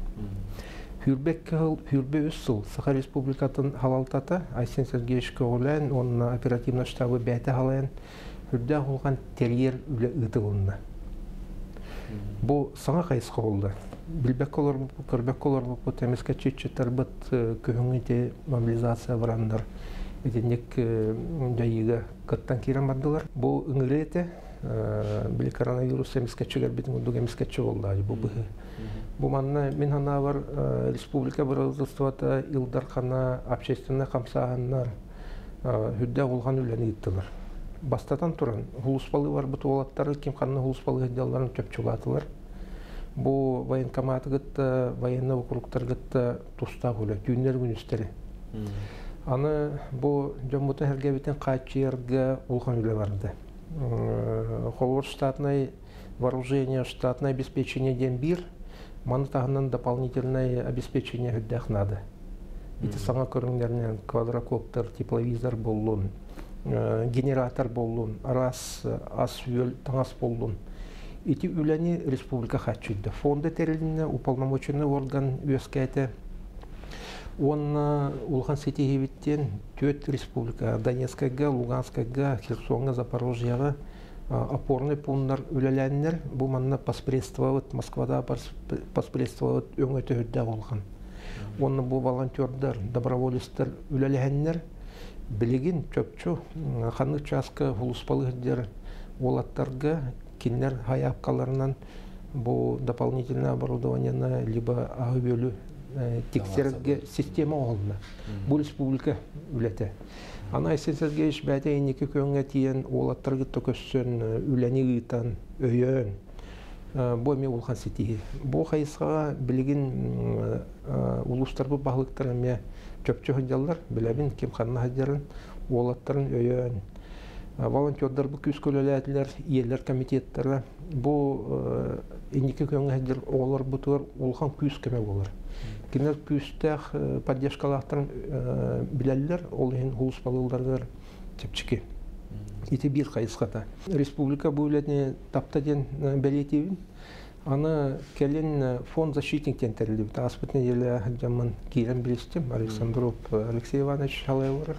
[SPEAKER 2] Хүрбе үссыл Саха Республикатын халалтата Айсен Сергеевич Коголян, он оперативный штабы бәйті халаян хүрдә олған терьер үлі ұтылынна. Бұл саңа қайысқа олды. Білбек олар бұл, көрбек олар бұл, тәмеске четчеттер бұд көхіңіде мобилизация бұрандар. Өтенек жайыға қыттан керен бардылар. Бұл үңірі еті, білі коронавирус әмеске чөгер бетін ұдық әмеске чөг олды. Бұл бұғы. Бұл манна мен хана бар республика правительствота илдар хана общественный камсаганнар хүддә олған үләне иттилар. Бастатан туран хулуспалы бар бу туалаттары ким ханны хулуспалы хәддәлләрен чөпчулатылар. Бу военкоматы гытта, военный округтар гытта туста гөлә күннәр күнүстәре. Аны бу җомута һәргә битен качырга олған үлә барды. Холор штатный вооружение, штатное обеспечение дембир. Маны тағынан дополнительное обеспечение хүддәк надо. Ити саңа көріңдерінен квадрокоптер, тепловизор болуын, генератор болуын, арас, ас үйел, таңас болуын. Ити үләні республика қатшыйды. Фонды тәріліне уполномоченный орган өскәйті. Он улған сетегебеттен төт республика, Донецкайға, Луганскайға, Херсонға, Запорожьяға опорный пункттар үләләннәр, бу манна поспредствовать, Москвада поспредствовать өңө төһүддә булган. Онны бу волонтерлар, доброволецтер үләләннәр билигин чөпчү, ханны часка хулуспалы хәддәр олаттарга кинләр хаяккаларынан бу дополнительное оборудование либо агыбөлү тексерге система олды. Бу республика үләтә. Ана Айсен Сергеевич бәді енекі көнгә тиен олаттырғы төкөссін үләні ғытан, өйен, бұл әме олған сетігі. Бұл қайысыға білігін ұлыстар бұл бағылықтар әме чөпчі ғыдялар, біләбін кем қанына ғыдяларын, олаттарын өйен. Волонтердар бұл күз көлеләділер, иелер комитеттері. Бұл енекі көнгә ғыдял олар бұтығыр олған күз көмек олар. Кинер күстәх поддержкалақтарын біләлілер, ол ең хулуспалыларғыр тепчіке. Ити бір қайысқата. Республика бұл үләдіне таптаден бәлетевін. Аны кәлін фонд защитниктен тәрілді. Аспытны елі жамын кейлен білістім. Александров Алексей Иванович Халайварыр.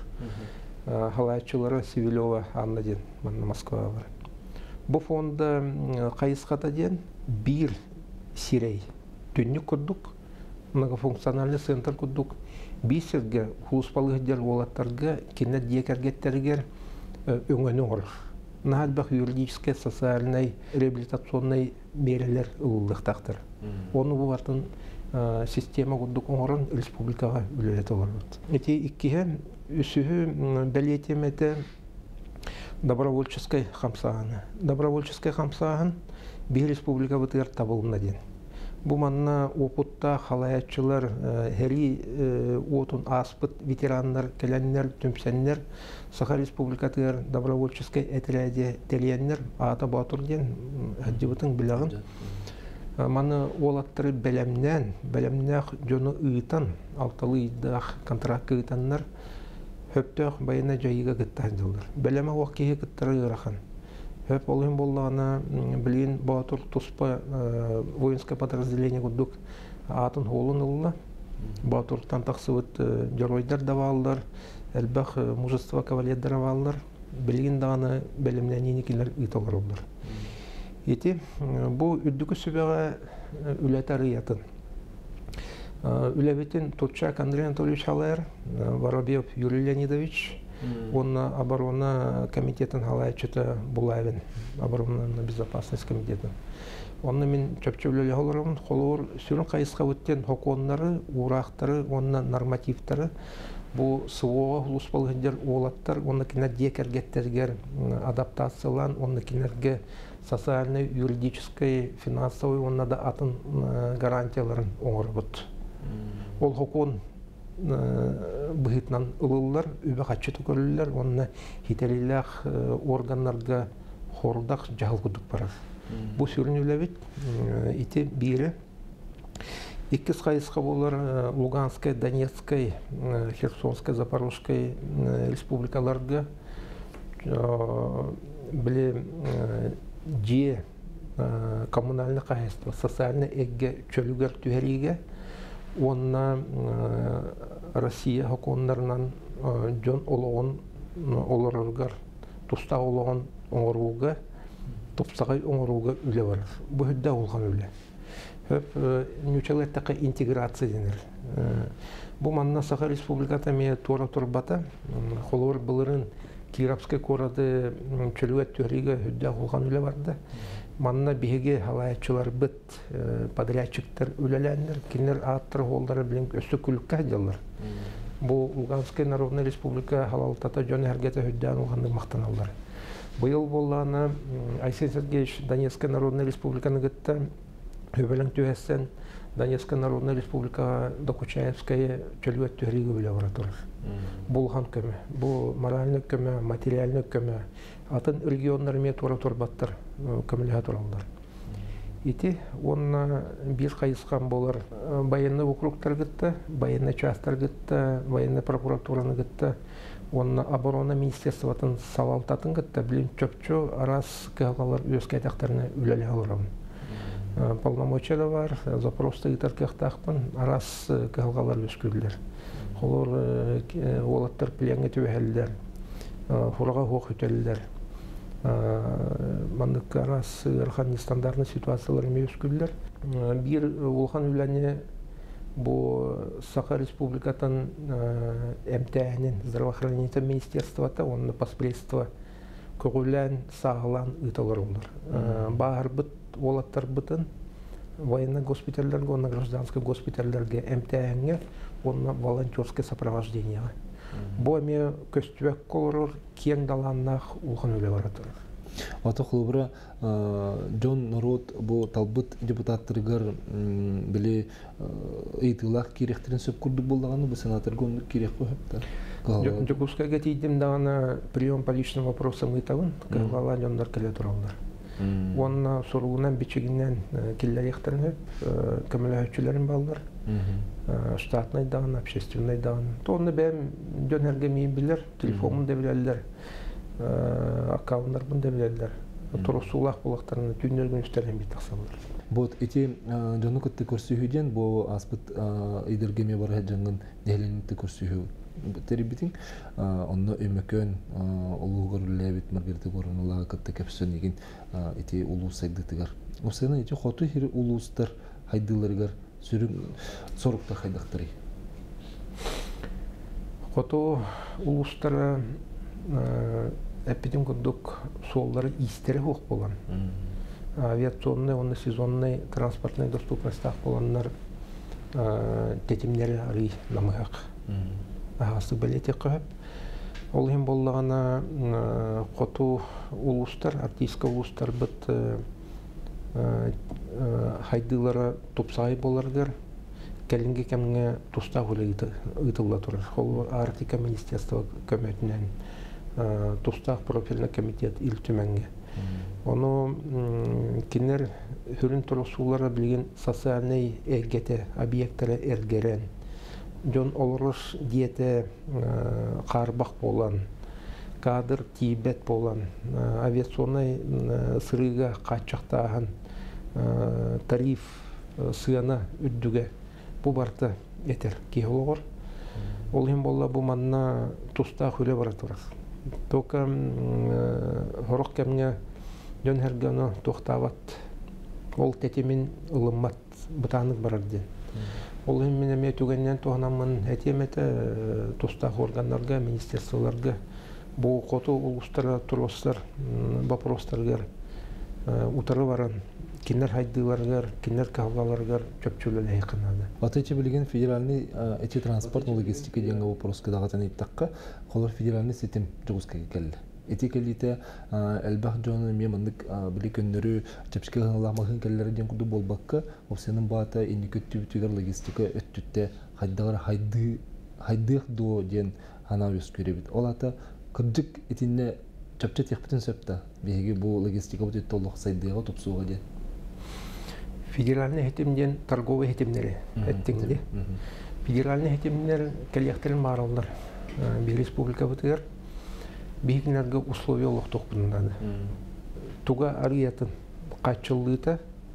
[SPEAKER 2] Халайчылары Севилева Анна ден, Москва бар. Бұл фонда қайысқата ден бір сирей. Түнні күрдік. Многофункциональный центр кудук бисерге хулуспалы хәддәр олаттарга кинәт декәргәттәргә өңгәне орыр. Нәһәлбәх юридический, социальный, реабилитационный мерелер уллыктактыр. Оны бу артын система кудук орын республикага үләт алырбыз. Эти иккеһе үсүһү бәлетемәтә добровольческой хамсааны. Добровольческой хамсаан бир республика бытыр табылына ден. Бу манна опытта халаячылар, хери отун аспыт ветераннар, келеннер, түмсәннер, Саха Республикатыр добровольческой отряде телиеннер, ата батыр ден, әддебітің білағын. Маны олаттыры бәлемнәқ жоны ұйтан, алталы иддақ контракт ұйтаннар, хөптөк байына жайыға гыттан жылдар. Бәлемә уақкеге гыттары ұрақан. Хөп олын боллағына білген батыр тұспа воинское подразделение күдік атын холын ұлла. Батыртан тақсывыт жоройдар давалдар, әлбәқ мужество кавалердар авалдар, білген дағаны бәлемнән енекелер ұйталар олдар. Еті, бұл үддікі сөбеға үләтәрі ятын. Үләбетін Тутчак Андрей Анатольевич Халайр, Воробьев Юрий Леонидович, он оборона комитетен халайчыта Булавин, оборона безопасность комитетен. Онны мен чөпчөлөлі оларым, қолуыр сүрін қайысқа өттен хоконлары, урақтары, онна нормативтары, Бу СВО улус болгендер олаттар, оннакина декергеттергер адаптациялан, оннакинерге социальный, юридический, финансовый, оннада атын гарантияларын оңырбыт. Ол хокон быхытнан ылылар, үбе қатчыты көрілілер, онна хителилях органларга хордақ жағылғыдық барар. Бу сүрінілі бит, ити бири, иккис қайысқа болар Луганскай, Донецкай, Херсонскай, Запорожскай республикаларга біле же коммунальный қайысты, социальный эгге чөлігер түхериге, онна Россия хоконларынан жон олығын оларыргар, туста олығын оңыруға, топсағай оңыруға үлі бар. Бұл хүдді олған үлі. Нючалеттақы интеграция денер. Бұл манна Саха республиката ме туара турбата, холор бұлырын Кировской корады чөлует төриге хүдді олған үлі барды. Манна беге халаятчылар быт, подрядчиктер үлеләндер, кинер аттыр холдары білен өсі күлікке делар. Бұл Луганская Народная Республика халалтата жон әргеті хүдден олғанды мақтаналар. Бұйыл болғаны Айсен Сергеевич Донецкая Народная Республиканы гітті өбелің түйәсен Донецкая Народная Республика Докучаевская чөлует төриге біле оратыр. Болған көмі, бұл моральный көмі, материальный көмі, атын региондар мет оратыр баттыр көміліға тұралдар. Ити, онна бір қайысқан болар военный округтар гітті, военный частар гітті, военный прокуратураны гітті, онна оборона министерствотын салалтатын гітті, білін чөпчө арас кәғалар өске әтәқтарына үләлі алырым. Полномочиялы бар, запросты гітар кәқтақпын, арас кәғалар өскүлдер. Олар олаттар пленге түйәлдер, хураға хоқ үтелдер. Мандық арас ырхан нестандартны ситуациялар өскүлдер. Бір олған үләне бұл Саха республикатын МТА-нен здравоохранительного министерствота, онны поспредство көғілән, сағылан ұйталар олар. Бағар бұт, олаттар бұтын военный госпитальдерге, онны гражданский госпитальдерге МТА-нге, онны волонтерское сопровождение. Бұл әме көстүвек қолырыр, кен даланнақ ұлған өлі баратыр.
[SPEAKER 1] Ата құлыбыра, Джон Народ бұл талбыт депутаттырғар біле ұйтылақ керектерін сөп күрдік болдағаны, бұл сенатырға ондық керек қойыпты?
[SPEAKER 2] Жокускайға тейдім дағана прием по личным вопросам ұйтауын, қағала жондар кәлі тұралдар. Онна сұрғынан бечегінен келлер ектірін өп, көмілі өтчілерін балдар. Штатный дан, общественный дан. Тоны бәм дөнерге мейін білер, телефонын да білерлер, аккаунттар бұн да білерлер. Тұрысулақ болақтарына түйінерген үстерін бейт ақсалар.
[SPEAKER 1] Бот эти жону көтті көрсүйден бо аспыт идергеме бар жаңын дәленетті көрсүйі теребитин онно өмөкөн улугор лебит маргарите горунула көтті кепсен еген эти улус сагдытыгар. Осына эти хоту хири улустар хайдыларыгар сүрүн соруктар хайдактары.
[SPEAKER 2] Хоту улустары эпидем көддік солдары истері хоқ болан. Авиационный, онны сезонный, транспортный доступность боланнар тетимнері арый намыгақ. Ағасы білеті қойып. Ол ем болағана қоту улустар, артистка улустар бұд хайдылары топсағай боларғыр. Кәлінге кәміңе тұста ғылы ұйтылға тұрыр. Ол артика министерство көмөтінен тұстақ профильный комитет ил түмәнге. Оны кинер хүрін тұрысулары білген социальный эггеті объекттері әргерен. Жон олырыш диеті қарбақ болан, кадр тибет болан, авиационный сырыға қатшақтағын, тариф сыяна үддіге бұ барты етер кейолығыр. Ол ем болла бұ манна тұста хүрі баратырыз. Тока хорақ кәмге жон әргені тоқтават, ол тәтемін ұлыммат бұтанық барарден. Ол ем мен әме түгеннен тоғынамын әтеметі тұстақ органларға, министерстволарға бұл қоту ұлыстары тұрыстар, бапростарғар ұтары баран кинер хайдыларгар, кинер кавгаларгар чөпчөлөлө якынады.
[SPEAKER 1] Атайчы билген федеральный эти транспорт логистика деген вопрос кадагатан иттакка колор федеральный систем жогускага келди. Эти келите элбах жона мемындык били көндөрү чепске галамагын келлери ден куду болбакка опсенин баата иникөттүбүтүгөр логистика өттүттө хайдагар хайдык до ден анавис көрөбүт. Ол ата кырдык этинне чепче техбитин сөптө биги бу логистика бут толук сайдыга топсууга ден.
[SPEAKER 2] Федеральный хетимден торговый хетимнери эттиңди. Федеральный хетимнер келектерин бааралдар. Бир республика бутыгар бигнерге условия олуктук бундан. Туга арыятын качылыта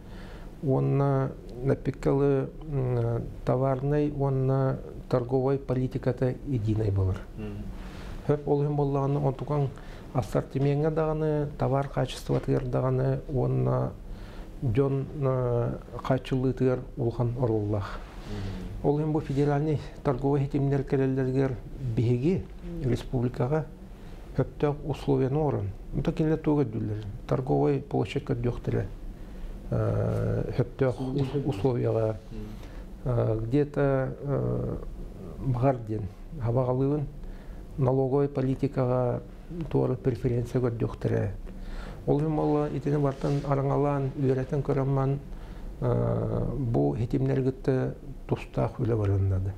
[SPEAKER 2] онна напекалы товарный, онна торговой политиката единый болар. Хөп олым боллаганы он туган ассортиментга даганы, товар качествотыгар даганы, онна жон качылытыгар улган оруллах. Олым бу федеральный торговый хетимнер келелергер биги республикага höptök условияны орын. Мұта келе тоғы дүлдер. Торговый площадька дёқтыры. Höptök условияға. Где-то бағарден, хабағалығын налоговый политикаға туары преференцияға дёқтыры. Ол жымалы етені бартын араңалан, үйретін көрімман бұл хетимнергітті тұстақ өлі барындады.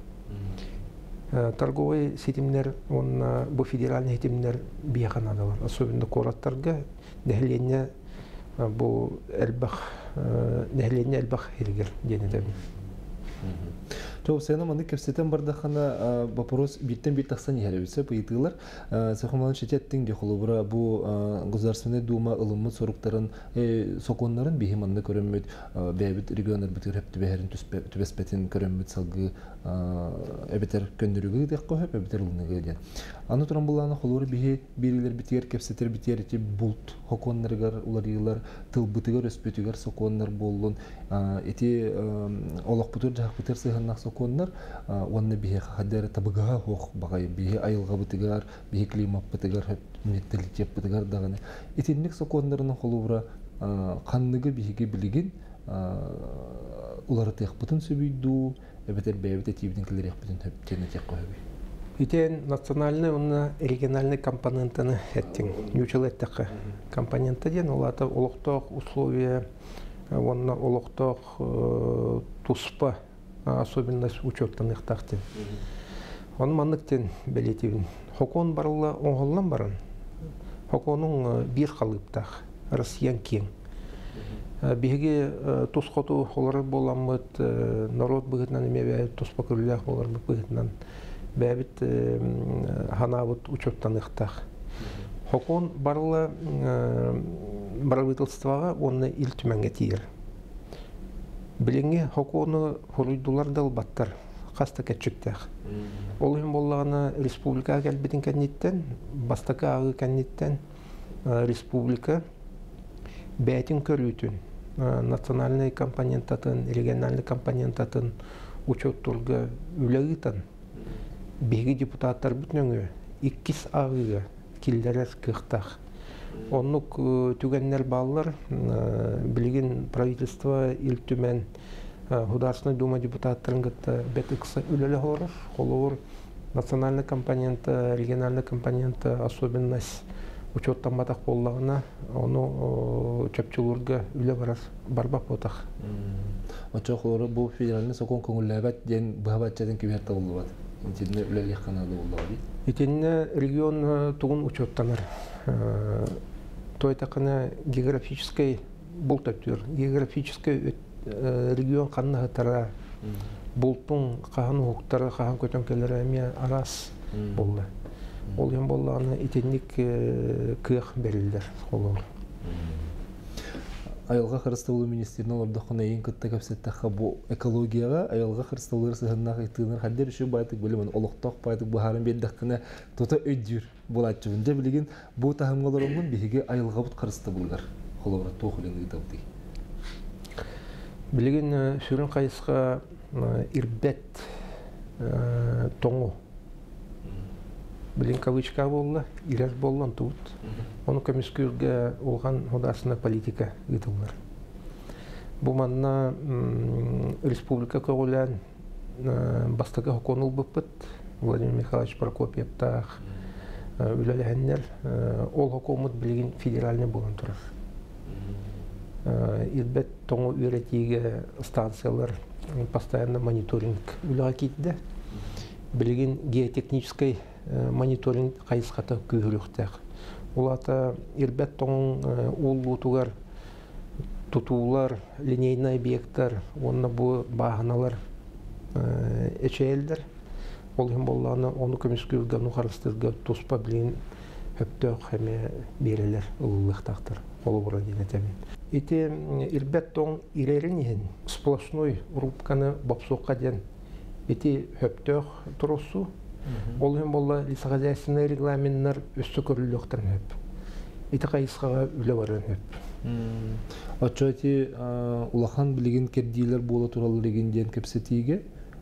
[SPEAKER 2] Торговый сетимнер, он бу федеральный сетимнер бияханадалар. Особенно кораттарга нехленне бу элбах хиргер денедем.
[SPEAKER 1] Çok sene mandı kefseten bardakana вопрос bitten bir taksan yerevse bıyıtılar. Sakımanın şirketin de kolubura bu Gozarsanı Duma ılımı sorukların sokonların bihimanını körümmüt beyabit regionlar bitir hep tübeherin tübespetin körümmüt salgı ebeter göndürügü de koyup ebeter ılını geliyor. Anlatan bulana kolubura bihi biriler bitiyer kefseter bitiyer içi bult hokonlargar ularılar tıl bitigar öspetigar sokonlar bollun eti olak butur cahak butur sığınnak sokonlar onu bihi hadere tabıgaha hoq bagay bihi ayılga bitigar bihi klima bitigar hep nettelik yap bitigar dağını etinlik sokonlarının kolubura kanlıgı bihi biligin uları tekbutun söbüydü ebeter beyabit etibidin kileri ekbutun hep cennet koyuyor.
[SPEAKER 2] Итен национальный, он региональный компонентаны эттин. Нючелеттеқы компоненты ден, олата олықтық условия, онна олықтық туспа особенность учеттанық тақтен. Он манныктен белетевін. Хокон барылла оңғылдан барын. Хоконның бір қалыптақ, Россиян кен. Биге тусқоту олары боламыд, народ бұғытнан емебе туспа көріліғ олар бұғытнан. Бәбит ханабыт учеттанықтақ. Хокон барыла правительствоға оны ил түмәнге тиер. Біліңе хоконы хоруйдулар дылбаттар, қаста кәтчіктәқ. Ол үйін болағына республика кәлбетін кәнеттен, бастақа ағы кәнеттен республика бәтін көрүйтін. Национальный компонентатын, региональный компонентатын учеттулға үләғытан. Биги депутаттар бүтнөңү 2 агыга килдерер кыктак. Оннук түгеннер баллар билген правительство илтүмен Государственный дума депутаттарын гытта бетикса үлеле хорор, холор национальный компонент, региональный компонент особенность учеттан батак боллагына ону чөпчүлөргө үле барбак ботак.
[SPEAKER 1] Очохлору бу федеральный сокон көңүлләбәт ден бабатчадан киберте болду. Итинне үлелек канады болду. Итинне
[SPEAKER 2] регион тугун учеттанар. Тойтакына географический бултактыр. Географический регион канна тара бултун кахан хуктары кахан көтөнкөлөр эме арас болду. Ол ем болланы итинник кыах берилдер холор.
[SPEAKER 1] Айылға Христовлы министрінің ордақына ең күтті көпсеттіққа бұл экологияға айылға Христовлы сығынақ еттігінер қаддер үші байтық бөлімін олықтақ байтық бұхарын беддіққына тота өйдер болатшы. Бұнда білеген бұл тағымғаларымын бейге айылға бұт Христы бұлғар. Қолығыра тоқылын ұйдауды.
[SPEAKER 2] Білеген сүрін қайысқа ирбет тоңу. Білген кавычка болды, ирер болуын тұғыт. Оны көмескүрге олған одасына политика ұйтылар. Бу манна республика көгөлән бастыгы хоконул быппыт Владимир Михайлович Прокопьевтах үлеләһеннәр ол хокомут билген федеральный булган турар. Ирбет тоңу үйрәтиге станциялар постоянно мониторинг үләгә китде. Билген геотехнический мониторинг кайсыката күрүктәк. Улата ирбет тоң улутугар тутулар, линейный объекттар, онна бу баганалар эчелдер. Ол һәм болланы оны көмескүргә нухарыстырга туспа билен хөптөк һәме берелер уллыктактыр. Колу бура динетеме. Ите ирбет тоң ирерин сплошной рубканы бапсокка ден ите хөптөк турусу. Ол һәм болла лисагазясына регламенттер өстө көрүлөктөр хөп. Ите кайсыга үле баран хөп.
[SPEAKER 1] Отчети улахан билеген кердилер бола туралы легенден кепсетиге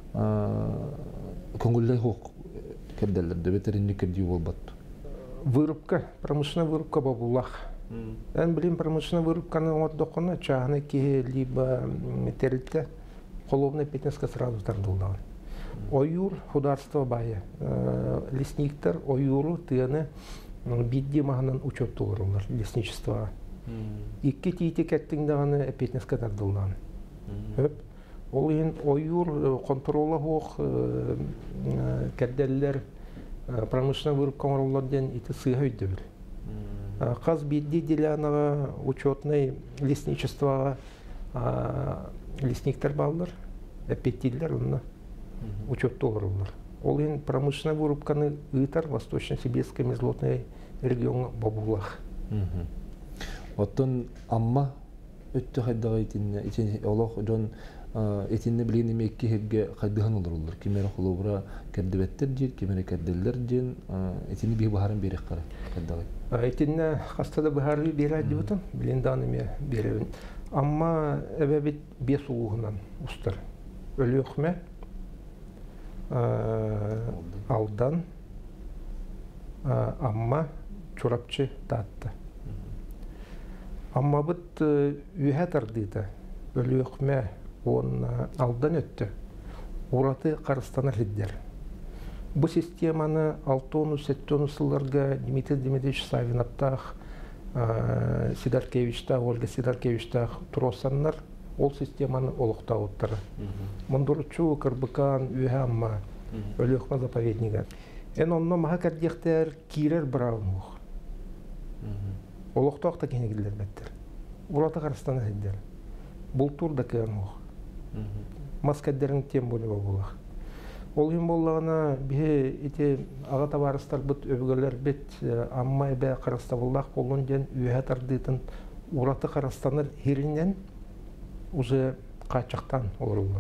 [SPEAKER 1] көңүлле хок керделерде ветеринный керди болбат.
[SPEAKER 2] Вырубка, промышленная вырубка бабулах. Эн билим промышленная вырубканы отдокона чагына ки либо терилте коловная пятнеска сразу тардылдан. Оюр художество бая. Лесниктер оюру тыны бидди маханан учет турулар лесничество. Икки тиити кеттиңдаганы пятнеска тардылдан. Ол ен оюр контрола хох кәдделлер промышленный вырубка ороллардан ити сыйга өйдөбүл. Каз бидди делянага учетный лесничествога лесниктер балдар, эпетиллер онна учетто ороллар. Ол ен промышленный вырубканы ыйтар Восточно-Сибирский межлотный регион бабулах.
[SPEAKER 1] Оттон амма өттө хайдага итин олох жон этинне билген эмекки херге кайдыган олорлор. Кимере холобура кердебеттер дир, кимере керделлер дин, этинне бир бахарын берек кара кайдагы.
[SPEAKER 2] Этинне хастада бахары берет дибутун, билен даныме беребин. Амма эбебит бес улугунан устар. Өлөкме алдан амма чурапчы татты. Амма бит үйә тардыйды. Өлөкме он алдан өтті. Ураты Қарыстанар хиддер. Бу системаны 6-7 сылларга Дмитрий Дмитриевич Савиновтах, Сидаркевичтах, Ольга Сидаркевичтах туросаннар ол системаны олықта оттары. Мандурчу, Карбыкан, үйә амма өлөкме заповеднига. Эн онно маха кәрдектер кирер браунух. Олықтоқта кенегілер бәттір. Ураты Қарыстанар хиддер. Бұл турда кәнух. Маскаддерин тем более болах. Ол ем боллағына бе ете аға табарыстар бұт өбігілер бет аммай бә қарыста боллақ болуын ден үйә тардыйтын ураты Қарыстанар херінен уже қачақтан орылыр.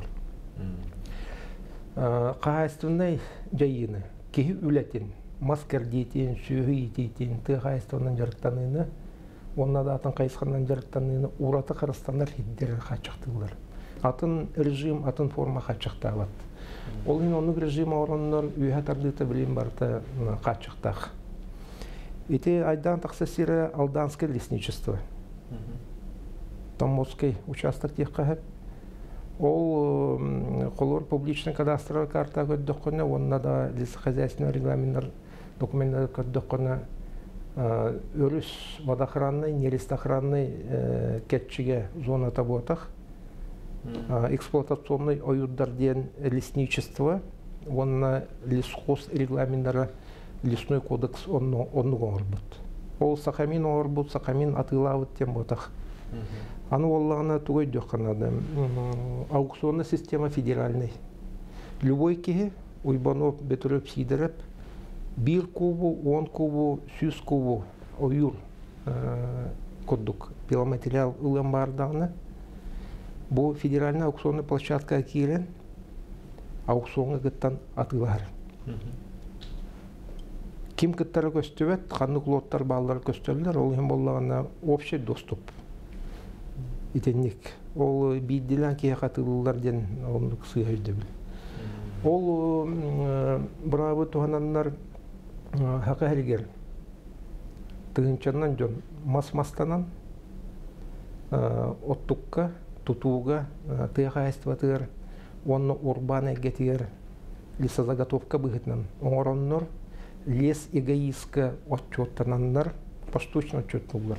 [SPEAKER 2] Қағайстығынай жайыны, кехі үләтін, маскар дейтін, сүйі дейтін, ты қағайстығынан жарықтаныны, онна да атын қайысқаннан жарықтаныны ураты Қарыстанар хеддері қачақтығылар. Атын режим, атын форма қачақтағылат. Ол ең оның режим орыннан үйә тардыйты білім барты қачықтақ. Эти айдан тақсасыры Алданское лесничество. Томовский участок тех қағып. Ол қолыр публичный кадастровый карта көддіққыны, онна да лесохозяйственный регламенттер документтер көддіққыны өріс водохранный, нерестохранный кетчіге зона таботақ. Эксплуатационный оюддар ден лесничество, онна лесхоз регламенттері лесной кодекс онны оңырбыт. Ол сақамин оңырбыт, сақамин атылауыт тем ботақ. Аны олағына түгөй дөққанады. Аукционный система федеральный. Любой кеге уйбанов бетіріп сидіріп, 1 кубу, 10 кубу, 100 кубу оюр коддук пиломатериал ылым бардағына. Бу федеральный аукционный площадка киелен аукционға гыттан атылар. Ким кыттары көстөбет, қанды лоттар баллар көстөлдер, ол ем болағына общий доступ. Итенник. Ол бейділен кеге қатылылар ден оңдық сыйға өйдебіл. Ол бұрабы туғананлар хақы әргер. Тығынчаннан жон мас-мастанан оттукка тутууга тыахайстватыр, онно урбан эгетир лесозаготовка быгытнан. Оңороннор лес эгоистка отчеттананнар, поштучно отчеттулар.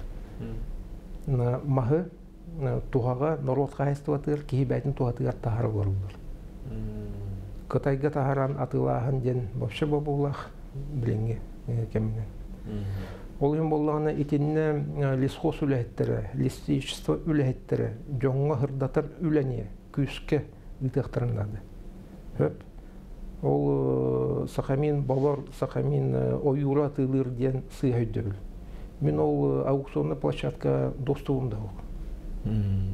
[SPEAKER 2] Махы тухага народ хайстватыр, кихибайтын тухатыгар тахар оларулар. Кытайга тахаран атылахан ден вообще бабулах билинге кемне. Олын боллағына итинне лесхоз үләһеттері, лесичество үләһеттері, жоңға хырдатар үләне, күске үтіқтіріндады. Хөп. Ол сақамин балар, сақамин ойура тылыр ден сыйға өйдөбіл. Мен ол аукционный площадка достуымда ол.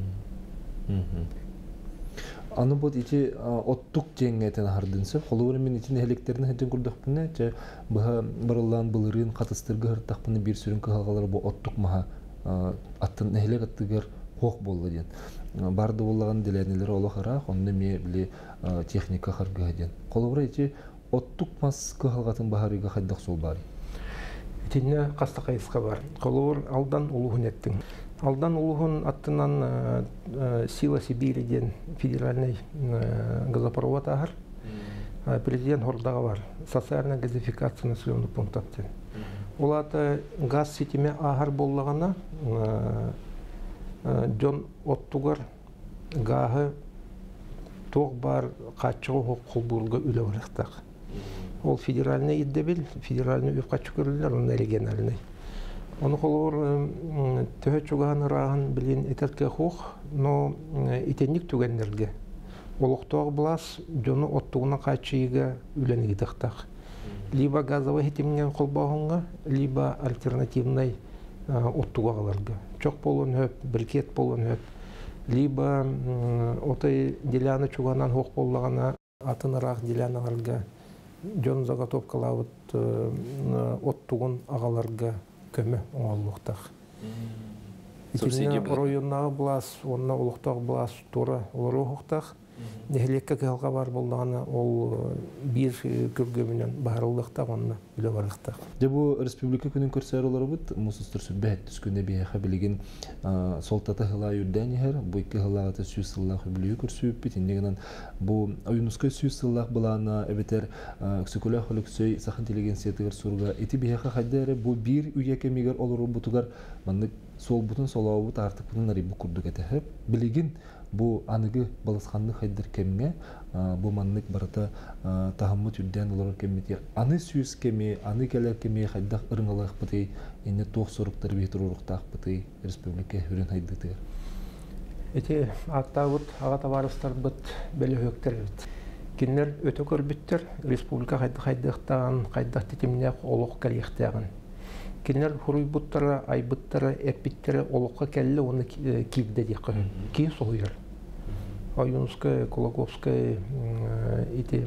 [SPEAKER 1] Аны бот ити оттук жеңетен хардынсы. Холуыр мен итин электерин хәден күрдәкпенне, же баха бырыллан былырын катыстыргы хыртакпыны бир сүрүн кыгалгалар бу оттук маха аттын эхлек аттыгар хок болду ден. Барды боллаган диленелер олохара, онда ме биле техника харга ден. Холуыр ити оттук мас кыгалгатын бахарыга хаддак сол бар.
[SPEAKER 2] Итинне кастакайыска бар. Холуыр алдан улугун еттин. Алдан улугун аттынан Сила Сибириден федеральный газопровод агар. Президент хордага бар. Социальная газификация населенных пунктов. Улата газ сетиме агар боллагана жон оттугар гахы тог бар каччоо колбурга үлө барактак. Ол федеральный иддебил, федеральный үпкачкырлар, он региональный. Оны холор төһө чуган раган билин этерке хух, но итенник түгеннерге. Олуктог блас жону оттугуна качыйга үлени тактак. Либо газовый хитимген колбогонга, либо альтернативный оттугаларга. Чок болон хөп, брикет болон хөп. Либо отой деляны чуганан хух боллагана атынырак деляналарга жон заготовкалабыт оттугун агаларга көмө оңоллуктак. Итинне районнагы блас, онна улуктак блас тура олорухуктак. Нехлекке кылга бар болганы ол бир көргө менен барылдыкта онна биле барыктак.
[SPEAKER 1] Же бу республика күнүн көрсөрөлөр бут мусустур сүббет түскүндө бияха билген солтата хыла юрден хер бу эки хылага сүсүллах билүү көрсөп битиннеген бу ЮНЕСКО сүсүллах булана эбетер ксекуля холуксөй сах интеллигенциятыгар сурга эти бияха хаддары бу бир үйеке мигер олору бутугар манны сол бутун солоо бут артык бутун рибу курдук этеп билген бу аныгы баласханны хайдыр кемге бу маннык барата тахаммут юрден олор кеммити аны сүз кеме аны келер кеме хайдак ырыңалак быты эне тох соруктар бетуруктак быты республика хүрен хайдытыр.
[SPEAKER 2] Эти аттабыт ага товарыстар быт белөктөр бит. Кинер өтө көрбүттер республика хайдыктан хайдак тетимне олук калыктаган. Кинер хуруйбуттара айбыттара эпиттера олукка келли оны кирде дик. Ки сойыр. Аюнская, Кулаковская, эти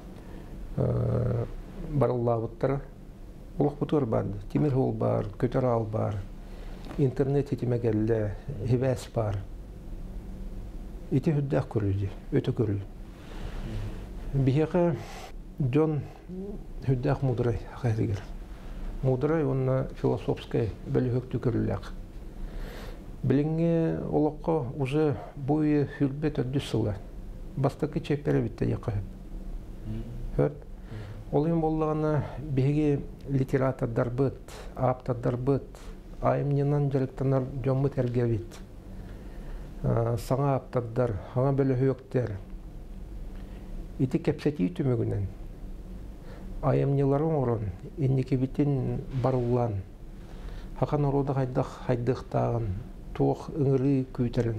[SPEAKER 2] барыллабыттар олук бутур бар. Тимирхол бар, Көтөрал бар. Интернет этиме келли, хибес бар. Эти хүддак көрүлдү, өтө көрүлдү. Бияка жон хүддак мудрай хайрыгер. Мудрай онна философская бөлөктү көрүлөк. Билинге олокко уже буй хүлбет өдүсүлө. Бастакы чепери битте якы. Хөп. Олын боллагана беги литературдар быт, аптадар быт, айымнынан жарыктанар жомму тергебит. Саңа аптадар, хаңа бөлөктөр. Ити кепсети түмөгүнөн. Айымныларын орон, иннеки битин баруллан. Хақан орода хайдықтағын, тоқ ыңыры күйтерін.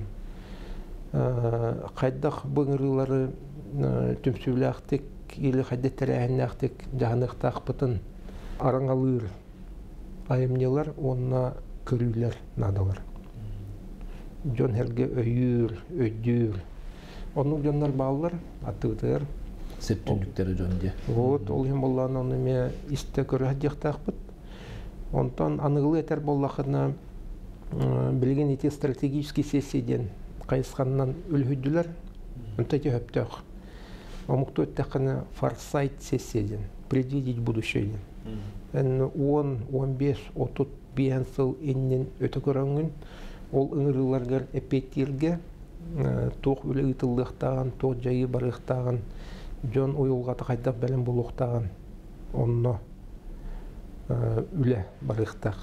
[SPEAKER 2] Қайдақ бұңырылары түмсүлі или хайдеттері әйіннақтек жағанықтақ бұтын араңалыр. Айымнылар онына көрүлер надалар. Жон herge өйір, өйдір. Оның жонлар балылар, аттығытығыр.
[SPEAKER 1] Септүндүктері жонде.
[SPEAKER 2] Вот, ол хем болланы оны ме исте көрі хадияқтақ бұд. Онтан анығылы әтер боллақына білген ете стратегический сессияден қайысқанынан өлхүйділер, онтайты хөптөк. Омуқты өттіқіні форсайт сессияден, предвидеть будущее. 10, 15, 30 бейін сыл еннен өті көріңін, ол ыңырыларғар әпеттерге тоқ үлі ытылдықтаған, тоқ жайы барықтаған, жон ойылғаты қайдақ бәлем болуқтаған, онно үлі барықтақ.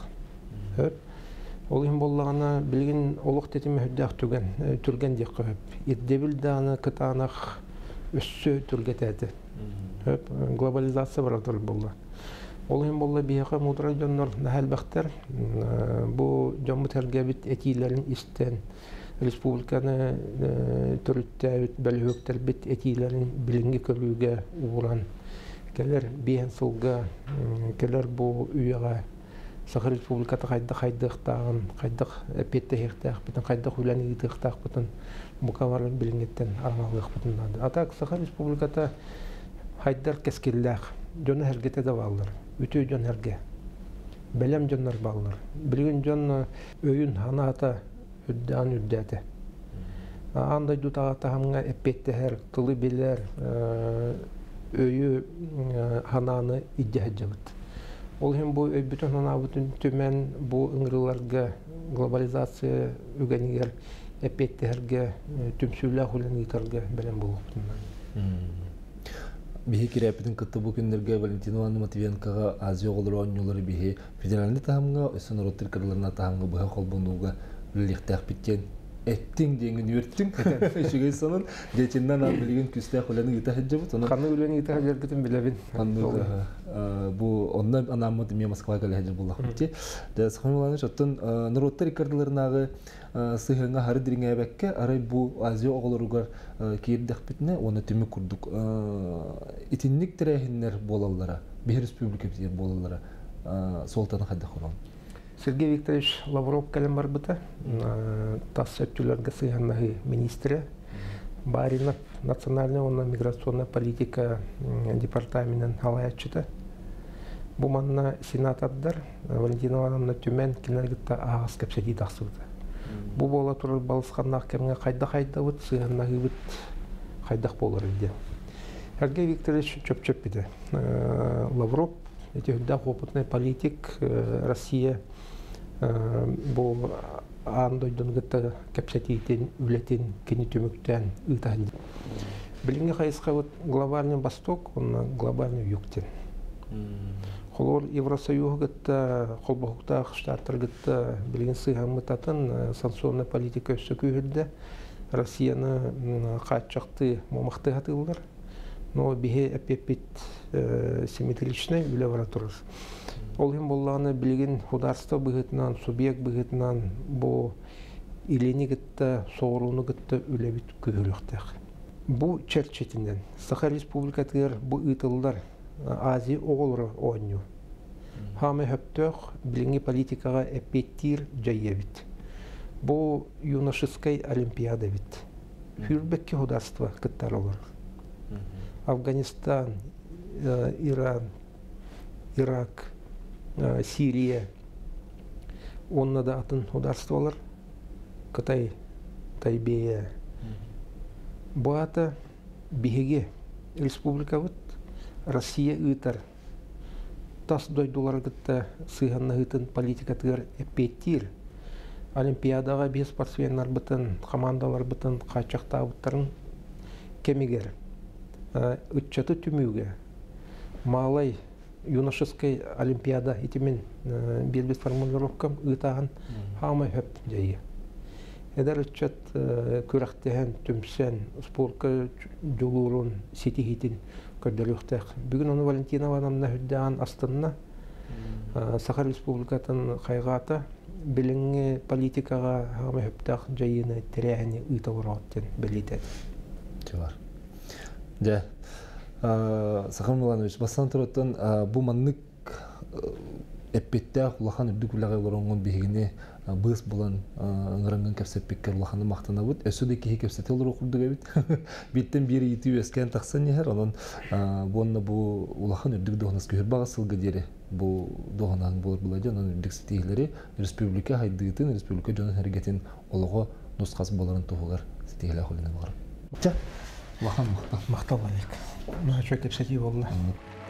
[SPEAKER 2] Ол ең болағына білген олық тетімі хүддәқ түрген дек қөп. Ирдебіл дағаны кытанақ өссі түргет әді. Глобализация баратыр болды. Ол ең болды бейіға мұдыра жонлар нәхәлбәқтер. Бұл жомы тәргәбіт әтейлерін істен республиканы түріттәбіт, бәліөктер біт әтейлерін білінгі көріуге ұғыран. Келер бейін сылға, келер бұл үйеға Сахар республикаты қайдықтағын, қайдық петті хектақ бұтын, қайдық үләні етіқтақ бұтын, бұқаварын білінгеттен армалығы бұтынлады. Атақ Сахар республикаты қайдар кәскелләқ, жөні әргеті де балылар, үті жөн әрге, бәлем жөнлер балылар. Білген жөн өйін хана ата үддән үддәті. Андай дұтаға тағымға әппетті әр, тұлы белер, өйі хананы иддәхет жабыд. Ол hem bu bütün anabutun tümen bu ıngırılarga globalizasiya ögeniger epetterge tümsüller hulen gitarga bilen bulup bundan.
[SPEAKER 1] Bihi kirepidin kıttı bu günlerge Valentina Matviyenkaga Aziya olur oyuncuları bihi federalni tahamga ösün rotir kırlarına tahamga bu kolbunduga birlikte bitken ettin dengin yürüttün şügey sanın geçinden bilgin küste hulen gitarca bu sonra
[SPEAKER 2] kanı hulen gitarca gittim bilebin.
[SPEAKER 1] Bu ondan anamı demeye Moskva'ya geleceğim bulduk ki. De sanırım şatın rotir kırlarına sığınga harı diringe bekke aray bu Aziya oğulları kirdik bitne onu tümü kurduk. İtinlik terehinler bolallara, bir respublika bitir bolallara Sultan'ın haddi kuran.
[SPEAKER 2] Сергей Викторович Лавров кәлем бар бұта, тас өттілерге сыйғаннағы министрі, Баринов национальная миграционная политика департаментін алаятчыты. Бұл манна сенатаддар Валентина Ивановна Түмен кенергітті ағыз кәпсәдей тақсылды. Бұл бола тұрыр балысқаннақ кәмге қайда бұд, сыйғаннағы бұд қайдақ болыр еді. Сергей Викторович чөп-чөп беді. Лавров, өтеудақ опытный политик, Россия бұл андойдың ғытты кәпсәтейтін, үлетін, кені төміктен ұйтағын. Білінге қайысқа глобальный Восток, оны глобальный юктен. Қолор Евросоюз ғытты, қолбақықтақ штаттар ғытты білген сыйған мұтатын санкционный политика өсі күйілді. Россияны қатшақты момақты ғатылдар. Но бихе әпепет симметричный үлі бара тұрыр. Ол hem болғаны білген хударство бұғытынан, субъект бұғытынан бұл илені ғытты, соғыруыны ғытты үлі біт көйіліктәк. Бұл черчетінден. Сахар республикатығыр бұл ұйтылдар Азия оғылыры ойну. Хамы хөптөк білінгі политикаға әпеттер жайы біт. Бұл юношескай олимпиада біт. Хүрбекке хударство ғыттар олар. Афганистан, Иран, Ирак, Сирия, онна да атын хударстволар, Кытай, Тайбея. Бұл аты бігеге республика бұд, Россия ұйтар. Тас дойдулар ғытта сыйғанна ғытын политикатығыр әппеттер. Олимпиадаға бес спортсменлар бұтын, командалар бұтын, қачақта бұттарын кемегер. Үтчаты түмеуге. Малай юношеской олимпиада итімен белбес формулировкам ұйтаған хамай хөп жайы. Эдер үтчат көріқтеген түмсен спорка жолуырын сетихетін көрділіқтәк. Бүгін оны Валентина Ивановна хүддіған астынна Сахар республикатын қайғаты біліңі политикаға хамай хөптәк жайыны тірәғіне ұйта ұрағыттен білетеді.
[SPEAKER 1] Чевар. Да. Сахар Миланович, бастан тұраттан бұл маннык әппетті құлақан үрдік үліғай оларыңын бейгіне бұғыз болан ыңыраңын кәпсеппеккер ұлақаны мақтана бұд. Өсуді кейі кәпсеті олар оқырдығы бейт. Бейттен бері еті өскен тақсан ехер, онын бұғынна бұл ұлақан үрдік доғынас көхір бағасылғы дері. Бұл доғынағын болар бұлайды, онын үрдік сетейлері республика хайдығытын, республика жонын әргетін олығы нұсқас боларын тұғылар сетейлі қолына бағыр. Ұлақан мақтал.
[SPEAKER 2] Мақтал алек. Мұға чөй кәпсеті болды.